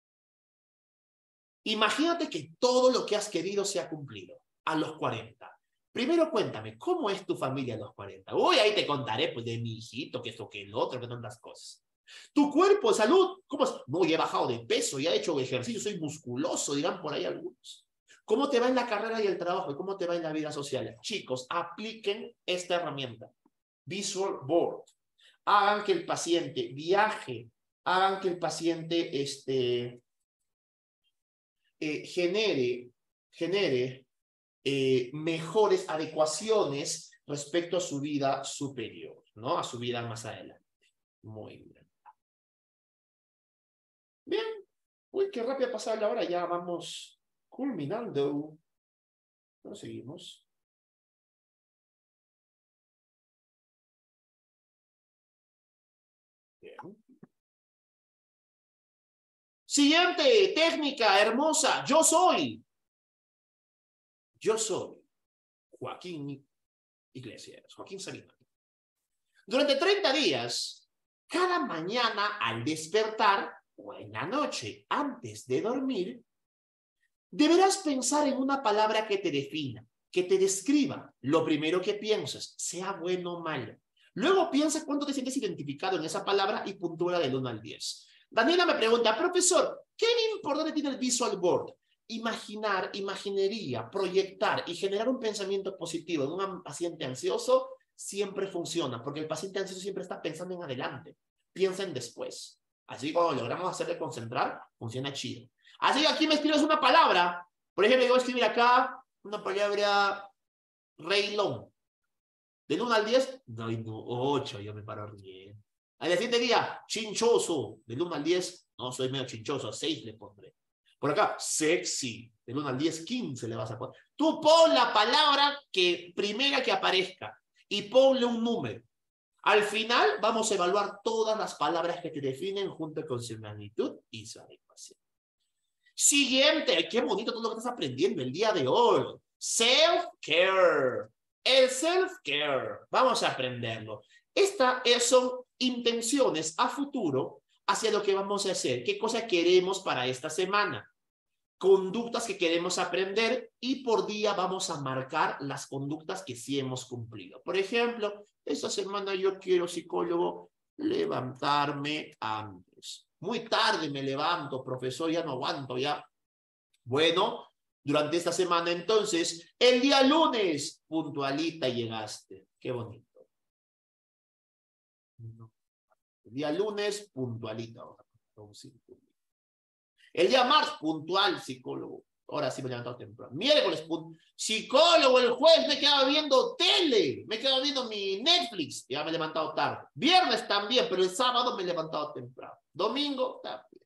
Imagínate que todo lo que has querido se ha cumplido a los 40. Primero cuéntame, ¿cómo es tu familia a los 40? Uy, ahí te contaré pues, de mi hijito, que esto, que el otro, que tantas cosas. Tu cuerpo, salud, ¿cómo es? No, ya he bajado de peso, ya he hecho ejercicio, soy musculoso, dirán por ahí algunos. ¿Cómo te va en la carrera y el trabajo? ¿Y cómo te va en la vida social? Chicos, apliquen esta herramienta. Visual Board. Hagan que el paciente viaje, hagan que el paciente genere mejores adecuaciones respecto a su vida superior, ¿no? A su vida más adelante. Muy bien. Bien. Uy, qué rápido ha pasado la hora. Ya vamos culminando. Proseguimos. Bien. Siguiente técnica hermosa. Yo soy Joaquín Iglesias, Joaquín Sabina. Durante 30 días, cada mañana al despertar o en la noche antes de dormir, deberás pensar en una palabra que te defina, que te describa lo primero que piensas, sea bueno o malo. Luego piensa cuánto te sientes identificado en esa palabra y puntúala del 1 al 10. Daniela me pregunta, profesor, ¿qué importante tiene el Visual Board? Imaginar, imaginería, proyectar y generar un pensamiento positivo en un paciente ansioso siempre funciona, porque el paciente ansioso siempre está pensando en adelante, piensa en después. Así que cuando logramos hacerle concentrar, funciona chido. Así que aquí me escribes una palabra. Por ejemplo, yo voy a escribir acá una palabra reilón. Del 1 al 10, no, 8, yo me paro bien. Al siguiente día, chinchoso. Del 1 al 10, no, soy medio chinchoso, 6 le pondré. Por acá, sexy. Del 1 al 10, 15 le vas a poner. Tú pon la palabra primera que aparezca y ponle un número. Al final vamos a evaluar todas las palabras que te definen junto con su magnitud y su adecuación. Siguiente, qué bonito todo lo que estás aprendiendo el día de hoy. Self-care. El self-care. Vamos a aprenderlo. Estas son intenciones a futuro hacia lo que vamos a hacer. ¿Qué cosa queremos para esta semana? Conductas que queremos aprender y por día vamos a marcar las conductas que sí hemos cumplido. Por ejemplo, esta semana yo quiero, psicólogo, levantarme antes. Muy tarde me levanto, profesor, ya no aguanto, ya. Bueno, durante esta semana entonces, el día lunes, puntualita llegaste. Qué bonito. El día lunes, puntualita. El día martes, puntual, psicólogo. Ahora sí me he levantado temprano. Miércoles, psicólogo. El jueves me he quedado viendo tele. Me he quedado viendo mi Netflix. Ya me he levantado tarde. Viernes también, pero el sábado me he levantado temprano. Domingo también.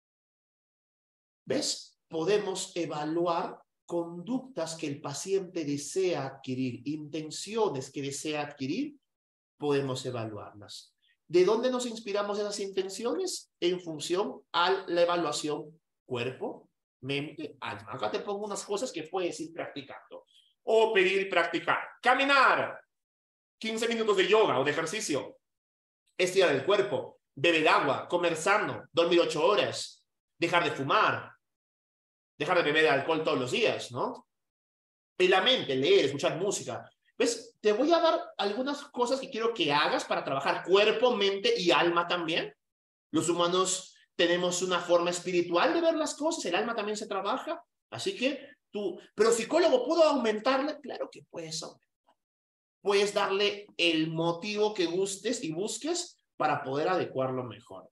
¿Ves? Podemos evaluar conductas que el paciente desea adquirir, intenciones que desea adquirir, podemos evaluarlas. ¿De dónde nos inspiramos esas intenciones? En función a la evaluación cuerpo, mente, alma. Acá te pongo unas cosas que puedes ir practicando. O pedir y practicar. Caminar. 15 minutos de yoga o de ejercicio. Estirar el cuerpo. Beber agua. Comer sano. Dormir 8 horas. Dejar de fumar. Dejar de beber alcohol todos los días, ¿no? En la mente, leer, escuchar música. ¿Ves? Te voy a dar algunas cosas que quiero que hagas para trabajar cuerpo, mente y alma también. Los humanos tenemos una forma espiritual de ver las cosas, el alma también se trabaja. Así que tú, pero psicólogo, ¿puedo aumentarle? Claro que puedes aumentar. Puedes darle el motivo que gustes y busques para poder adecuarlo mejor.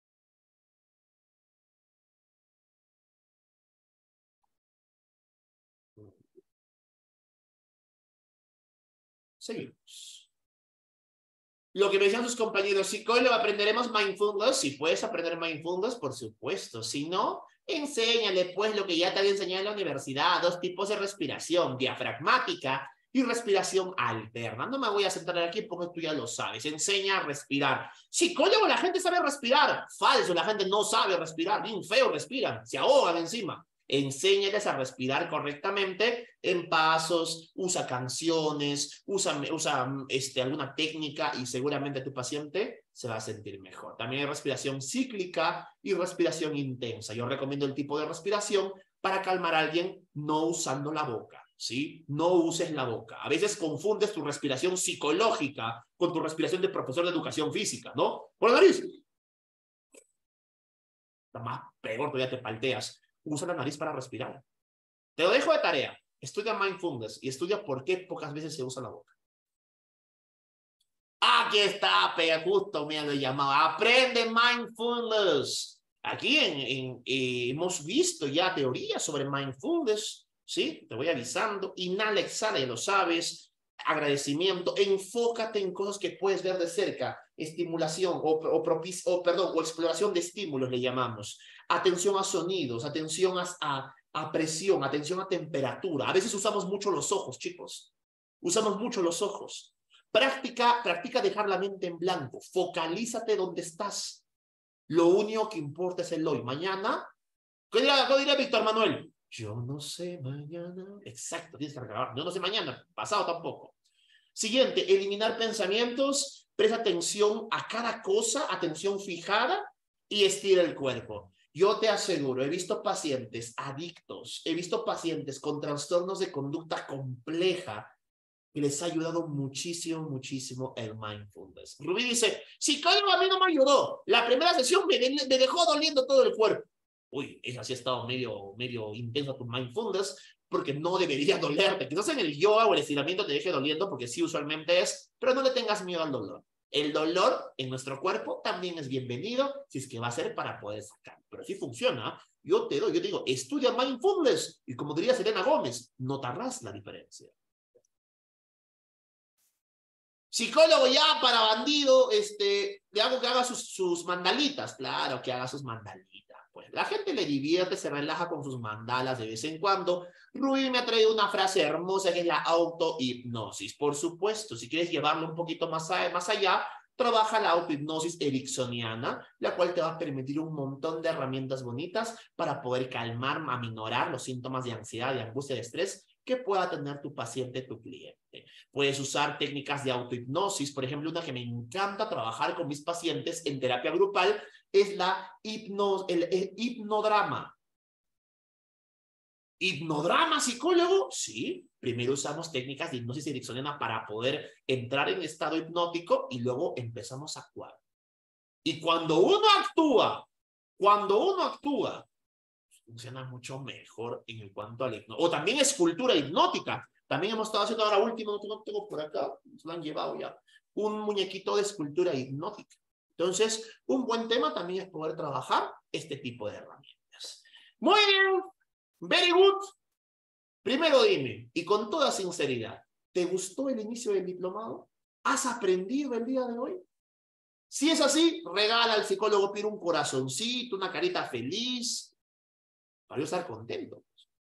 Seguimos. Lo que me decían sus compañeros psicólogos, aprenderemos mindfulness. Si puedes aprender mindfulness, por supuesto. Si no, enséñale pues lo que ya te había enseñado en la universidad. 2 tipos de respiración, diafragmática y respiración alterna. No me voy a sentar aquí porque tú ya lo sabes. Enseña a respirar. Psicólogo, la gente sabe respirar. Falso, la gente no sabe respirar. Bien feo respiran. Se ahogan encima. Enséñales a respirar correctamente en pasos, usa canciones, usa alguna técnica y seguramente tu paciente se va a sentir mejor. También hay respiración cíclica y respiración intensa. Yo recomiendo el tipo de respiración para calmar a alguien no usando la boca, ¿sí? No uses la boca. A veces confundes tu respiración psicológica con tu respiración de profesor de educación física, ¿no? Por la nariz. Está más peor, todavía te palteas. Usa la nariz para respirar. Te lo dejo de tarea. Estudia mindfulness y estudia por qué pocas veces se usa la boca. Aquí está, justo me lo llamaba. Aprende mindfulness. Aquí hemos visto ya teorías sobre mindfulness, ¿sí? Te voy avisando. Inhala, exhala, ya lo sabes. Agradecimiento. Enfócate en cosas que puedes ver de cerca. Estimulación o exploración de estímulos le llamamos. Atención a sonidos, atención a presión, atención a temperatura. A veces usamos mucho los ojos, chicos. Usamos mucho los ojos. Practica dejar la mente en blanco. Focalízate donde estás. Lo único que importa es el hoy. Mañana, ¿qué dirá Víctor Manuel? Yo no sé mañana. Exacto, tienes que recabar. Yo no sé mañana, pasado tampoco. Siguiente, eliminar pensamientos. Presta atención a cada cosa, atención fijada y estira el cuerpo. Yo te aseguro, he visto pacientes adictos, he visto pacientes con trastornos de conducta compleja y les ha ayudado muchísimo, muchísimo el mindfulness. Rubí dice, psicólogo a mí no me ayudó. La primera sesión me dejó doliendo todo el cuerpo. Uy, esa sí ha estado medio intensa tu mindfulness, porque no debería dolerte. Quizás en el yoga o el estiramiento te deje doliendo, porque sí usualmente es, pero no le tengas miedo al dolor. El dolor en nuestro cuerpo también es bienvenido, si es que va a ser para poder sacar. Pero sí funciona. Yo te digo, estudia mindfulness, y como diría Selena Gómez, notarás la diferencia. Psicólogo ya para bandido, le hago que haga sus mandalitas. Claro, que haga sus mandalitas. Pues la gente le divierte, se relaja con sus mandalas de vez en cuando. Rubí me ha traído una frase hermosa que es la autohipnosis. Por supuesto, si quieres llevarlo un poquito más allá, trabaja la autohipnosis ericksoniana, la cual te va a permitir un montón de herramientas bonitas para poder calmar, aminorar los síntomas de ansiedad, de angustia, de estrés que pueda tener tu paciente, tu cliente. Puedes usar técnicas de autohipnosis. Por ejemplo, una que me encanta trabajar con mis pacientes en terapia grupal es el hipnodrama. ¿Hipnodrama, psicólogo? Sí. Primero usamos técnicas de hipnosis ericksoniana para poder entrar en estado hipnótico y luego empezamos a actuar. Y cuando uno actúa, funciona mucho mejor en cuanto al hipnosis. O también escultura hipnótica. También hemos estado haciendo ahora último, no tengo por acá, se lo han llevado ya, un muñequito de escultura hipnótica. Entonces, un buen tema también es poder trabajar este tipo de herramientas. Muy bien, very good. Primero dime, y con toda sinceridad, ¿te gustó el inicio del diplomado? ¿Has aprendido el día de hoy? Si es así, regala al psicólogo Piro un corazoncito, una carita feliz, para yo estar contento.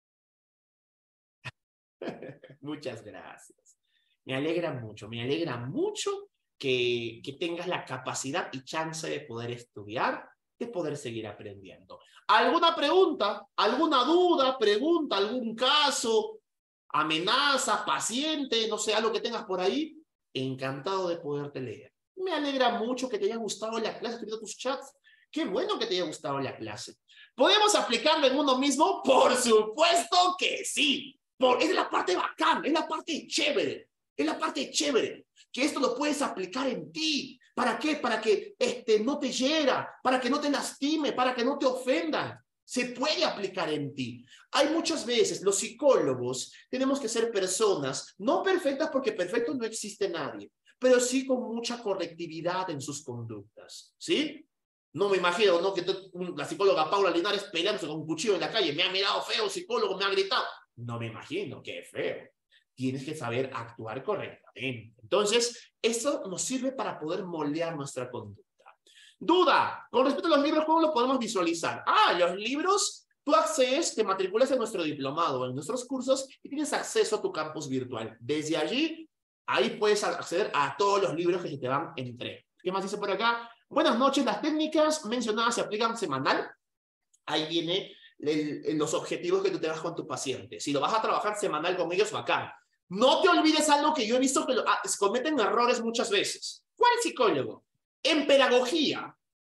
Muchas gracias. Me alegra mucho que tengas la capacidad y chance de poder estudiar, de poder seguir aprendiendo. ¿Alguna pregunta? ¿Alguna duda? ¿Pregunta? ¿Algún caso? ¿Amenaza? ¿Paciente? No sé, algo que tengas por ahí. Encantado de poderte leer. Me alegra mucho que te haya gustado la clase, estoy viendo tus chats. Qué bueno que te haya gustado la clase. ¿Podemos aplicarlo en uno mismo? Por supuesto que sí. Es la parte bacán, es la parte chévere, que esto lo puedes aplicar en ti. ¿Para qué? Para que no te hiera, para que no te lastime, para que no te ofendan. Se puede aplicar en ti. Hay muchas veces, los psicólogos tenemos que ser personas no perfectas, porque perfecto no existe nadie, pero sí con mucha correctividad en sus conductas, ¿sí? No me imagino, ¿no?, que la psicóloga Paula Linares peleándose con un cuchillo en la calle. Me ha mirado feo, psicólogo, me ha gritado. No me imagino, qué feo. Tienes que saber actuar correctamente. Entonces, eso nos sirve para poder moldear nuestra conducta. Duda, con respecto a los libros, ¿cómo lo podemos visualizar? Los libros, tú accedes, te matriculas en nuestro diplomado, en nuestros cursos, y tienes acceso a tu campus virtual. Desde allí, ahí puedes acceder a todos los libros que se te van en tren. ¿Qué más dice por acá? Buenas noches, las técnicas mencionadas se aplican semanal. Ahí viene los objetivos que tú te das con tu paciente. Si lo vas a trabajar semanal con ellos, bacán. No te olvides algo que yo he visto que cometen errores muchas veces. ¿Cuál psicólogo? En pedagogía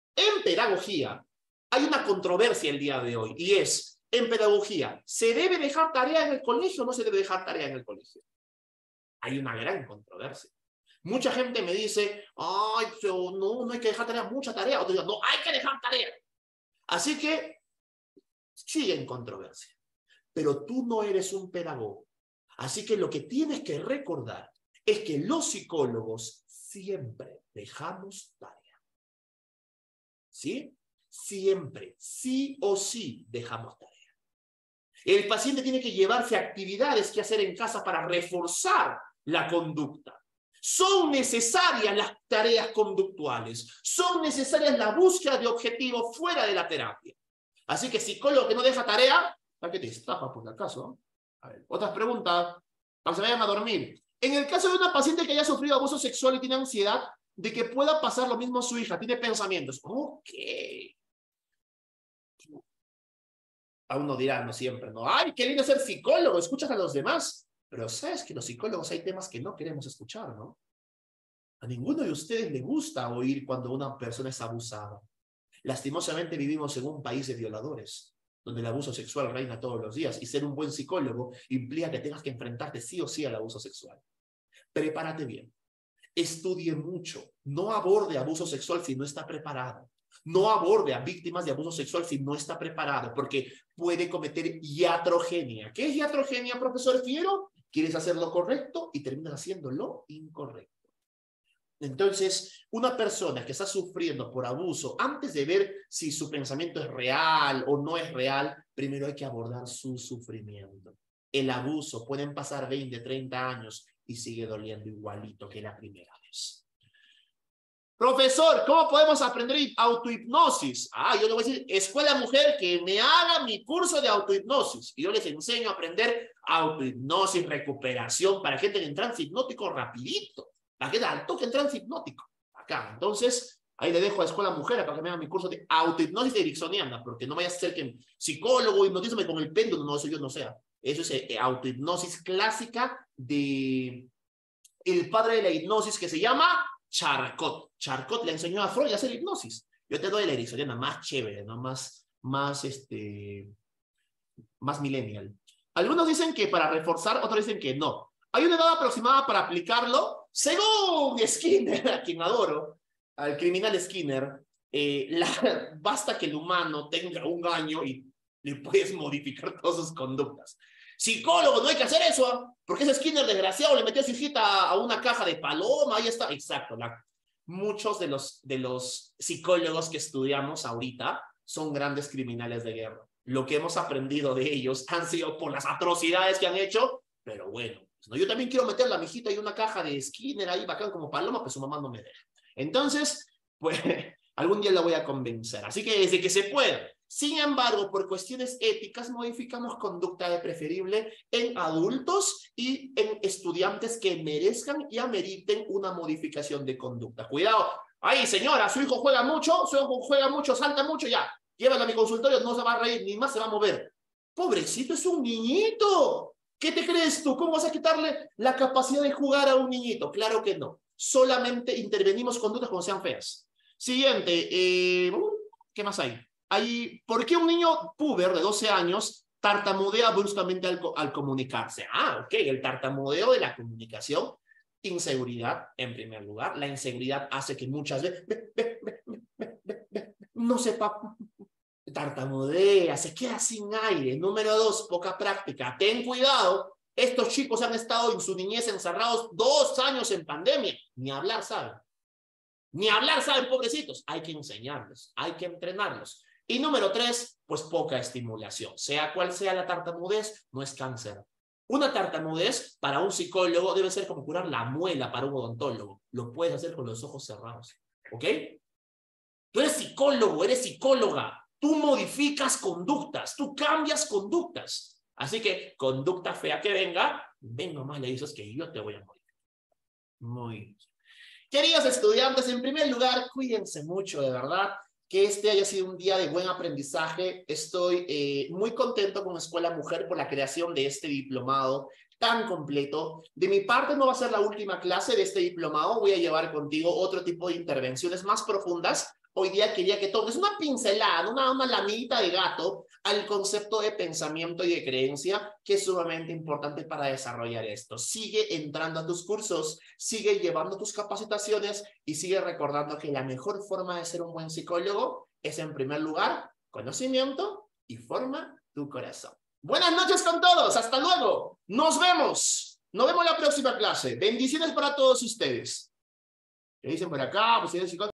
hay una controversia el día de hoy y es, en pedagogía, ¿se debe dejar tarea en el colegio o no se debe dejar tarea en el colegio? Hay una gran controversia. Mucha gente me dice, ay, no hay que dejar tarea, mucha tarea. Otros dicen, no, hay que dejar tarea. Así que sigue en controversia. Pero tú no eres un pedagogo. Así que lo que tienes que recordar es que los psicólogos siempre dejamos tarea. ¿Sí? Siempre, sí o sí, dejamos tarea. El paciente tiene que llevarse actividades que hacer en casa para reforzar la conducta. Son necesarias las tareas conductuales. Son necesarias la búsqueda de objetivos fuera de la terapia. Así que psicólogo que no deja tarea, ¿para qué te estafa por si acaso? A ver, otras preguntas, para que se vayan a dormir. En el caso de una paciente que haya sufrido abuso sexual y tiene ansiedad de que pueda pasar lo mismo a su hija, tiene pensamientos. Ok. A uno dirá, no siempre, no, ay, qué lindo ser psicólogo, escuchas a los demás. Pero sabes que los psicólogos hay temas que no queremos escuchar, ¿no? A ninguno de ustedes le gusta oír cuando una persona es abusada. Lastimosamente vivimos en un país de violadores, donde el abuso sexual reina todos los días, y ser un buen psicólogo implica que tengas que enfrentarte sí o sí al abuso sexual. Prepárate bien, estudie mucho, no aborde abuso sexual si no está preparado. No aborde a víctimas de abuso sexual si no está preparado, porque puede cometer iatrogenia. ¿Qué es iatrogenia, profesor Fiero? Quieres hacer lo correcto y terminas haciendo lo incorrecto. Entonces, una persona que está sufriendo por abuso, antes de ver si su pensamiento es real o no es real, primero hay que abordar su sufrimiento. El abuso, pueden pasar 20, 30 años y sigue doliendo igualito que la primera vez. Profesor, ¿cómo podemos aprender autohipnosis? Yo le voy a decir, escuela mujer, que me haga mi curso de autohipnosis. Y yo les enseño a aprender autohipnosis, recuperación, para gente que en trance hipnótico rapidito. Para que al toque en trance hipnótico. Acá. Entonces, ahí le dejo a escuela mujer para que me haga mi curso de autohipnosis ericksoniana, porque no vaya a ser que psicólogo, hipnotízame con el péndulo, no, eso yo no sea. Eso es autohipnosis clásica de el padre de la hipnosis que se llama Charcot. Charcot le enseñó a Freud a hacer hipnosis. Yo te doy la ericksoniana más chévere, ¿no? Más millennial. Algunos dicen que para reforzar, otros dicen que no. Hay una edad aproximada para aplicarlo, según Skinner, a quien adoro, al criminal Skinner. Basta que el humano tenga un año y le puedes modificar todas sus conductas. Psicólogo, no hay que hacer eso, porque ese Skinner desgraciado le metió a su hijita a una caja de paloma, ahí está. Exacto. Muchos de los psicólogos que estudiamos ahorita son grandes criminales de guerra. Lo que hemos aprendido de ellos han sido por las atrocidades que han hecho, pero bueno, pues, ¿no? Yo también quiero meter a la mijita y una caja de Skinner ahí bacán como paloma, pues su mamá no me deja. Entonces, pues, algún día la voy a convencer. Así que desde que se pueda. Sin embargo, por cuestiones éticas, modificamos conducta de preferible en adultos y en estudiantes que merezcan y ameriten una modificación de conducta. Cuidado. Ay, señora, su hijo juega mucho, salta mucho, ya. Llévalo a mi consultorio, no se va a reír, ni más se va a mover. Pobrecito, es un niñito. ¿Qué te crees tú? ¿Cómo vas a quitarle la capacidad de jugar a un niñito? Claro que no. Solamente intervenimos conductas cuando sean feas. Siguiente. ¿Qué más hay? ¿Por qué un niño puber de 12 años tartamudea bruscamente al comunicarse? Ok, el tartamudeo de la comunicación, inseguridad en primer lugar. La inseguridad hace que muchas veces no sepa, tartamudea, se queda sin aire. Número 2, poca práctica. Ten cuidado, estos chicos han estado en su niñez encerrados 2 años en pandemia. Ni hablar saben. Ni hablar saben, pobrecitos. Hay que enseñarlos, hay que entrenarlos. Y número 3, pues poca estimulación. Sea cual sea la tartamudez, no es cáncer. Una tartamudez para un psicólogo debe ser como curar la muela para un odontólogo. Lo puedes hacer con los ojos cerrados. ¿Ok? Tú eres psicólogo, eres psicóloga. Tú modificas conductas, tú cambias conductas. Así que conducta fea que venga, ven nomás, le dices que yo te voy a modificar. Muy bien. Queridos estudiantes, en primer lugar, cuídense mucho, de verdad. que este haya sido un día de buen aprendizaje. Estoy muy contento con Escuela Mujer por la creación de este diplomado tan completo. De mi parte no va a ser la última clase de este diplomado. Voy a llevar contigo otro tipo de intervenciones más profundas. Hoy día quería que tomes una pincelada, una lamita de gato al concepto de pensamiento y de creencia, que es sumamente importante para desarrollar esto. Sigue entrando a tus cursos, sigue llevando tus capacitaciones y sigue recordando que la mejor forma de ser un buen psicólogo es, en primer lugar, conocimiento y forma tu corazón. Buenas noches con todos. Hasta luego. Nos vemos. Nos vemos en la próxima clase. Bendiciones para todos ustedes. ¿Qué dicen por acá? Pues,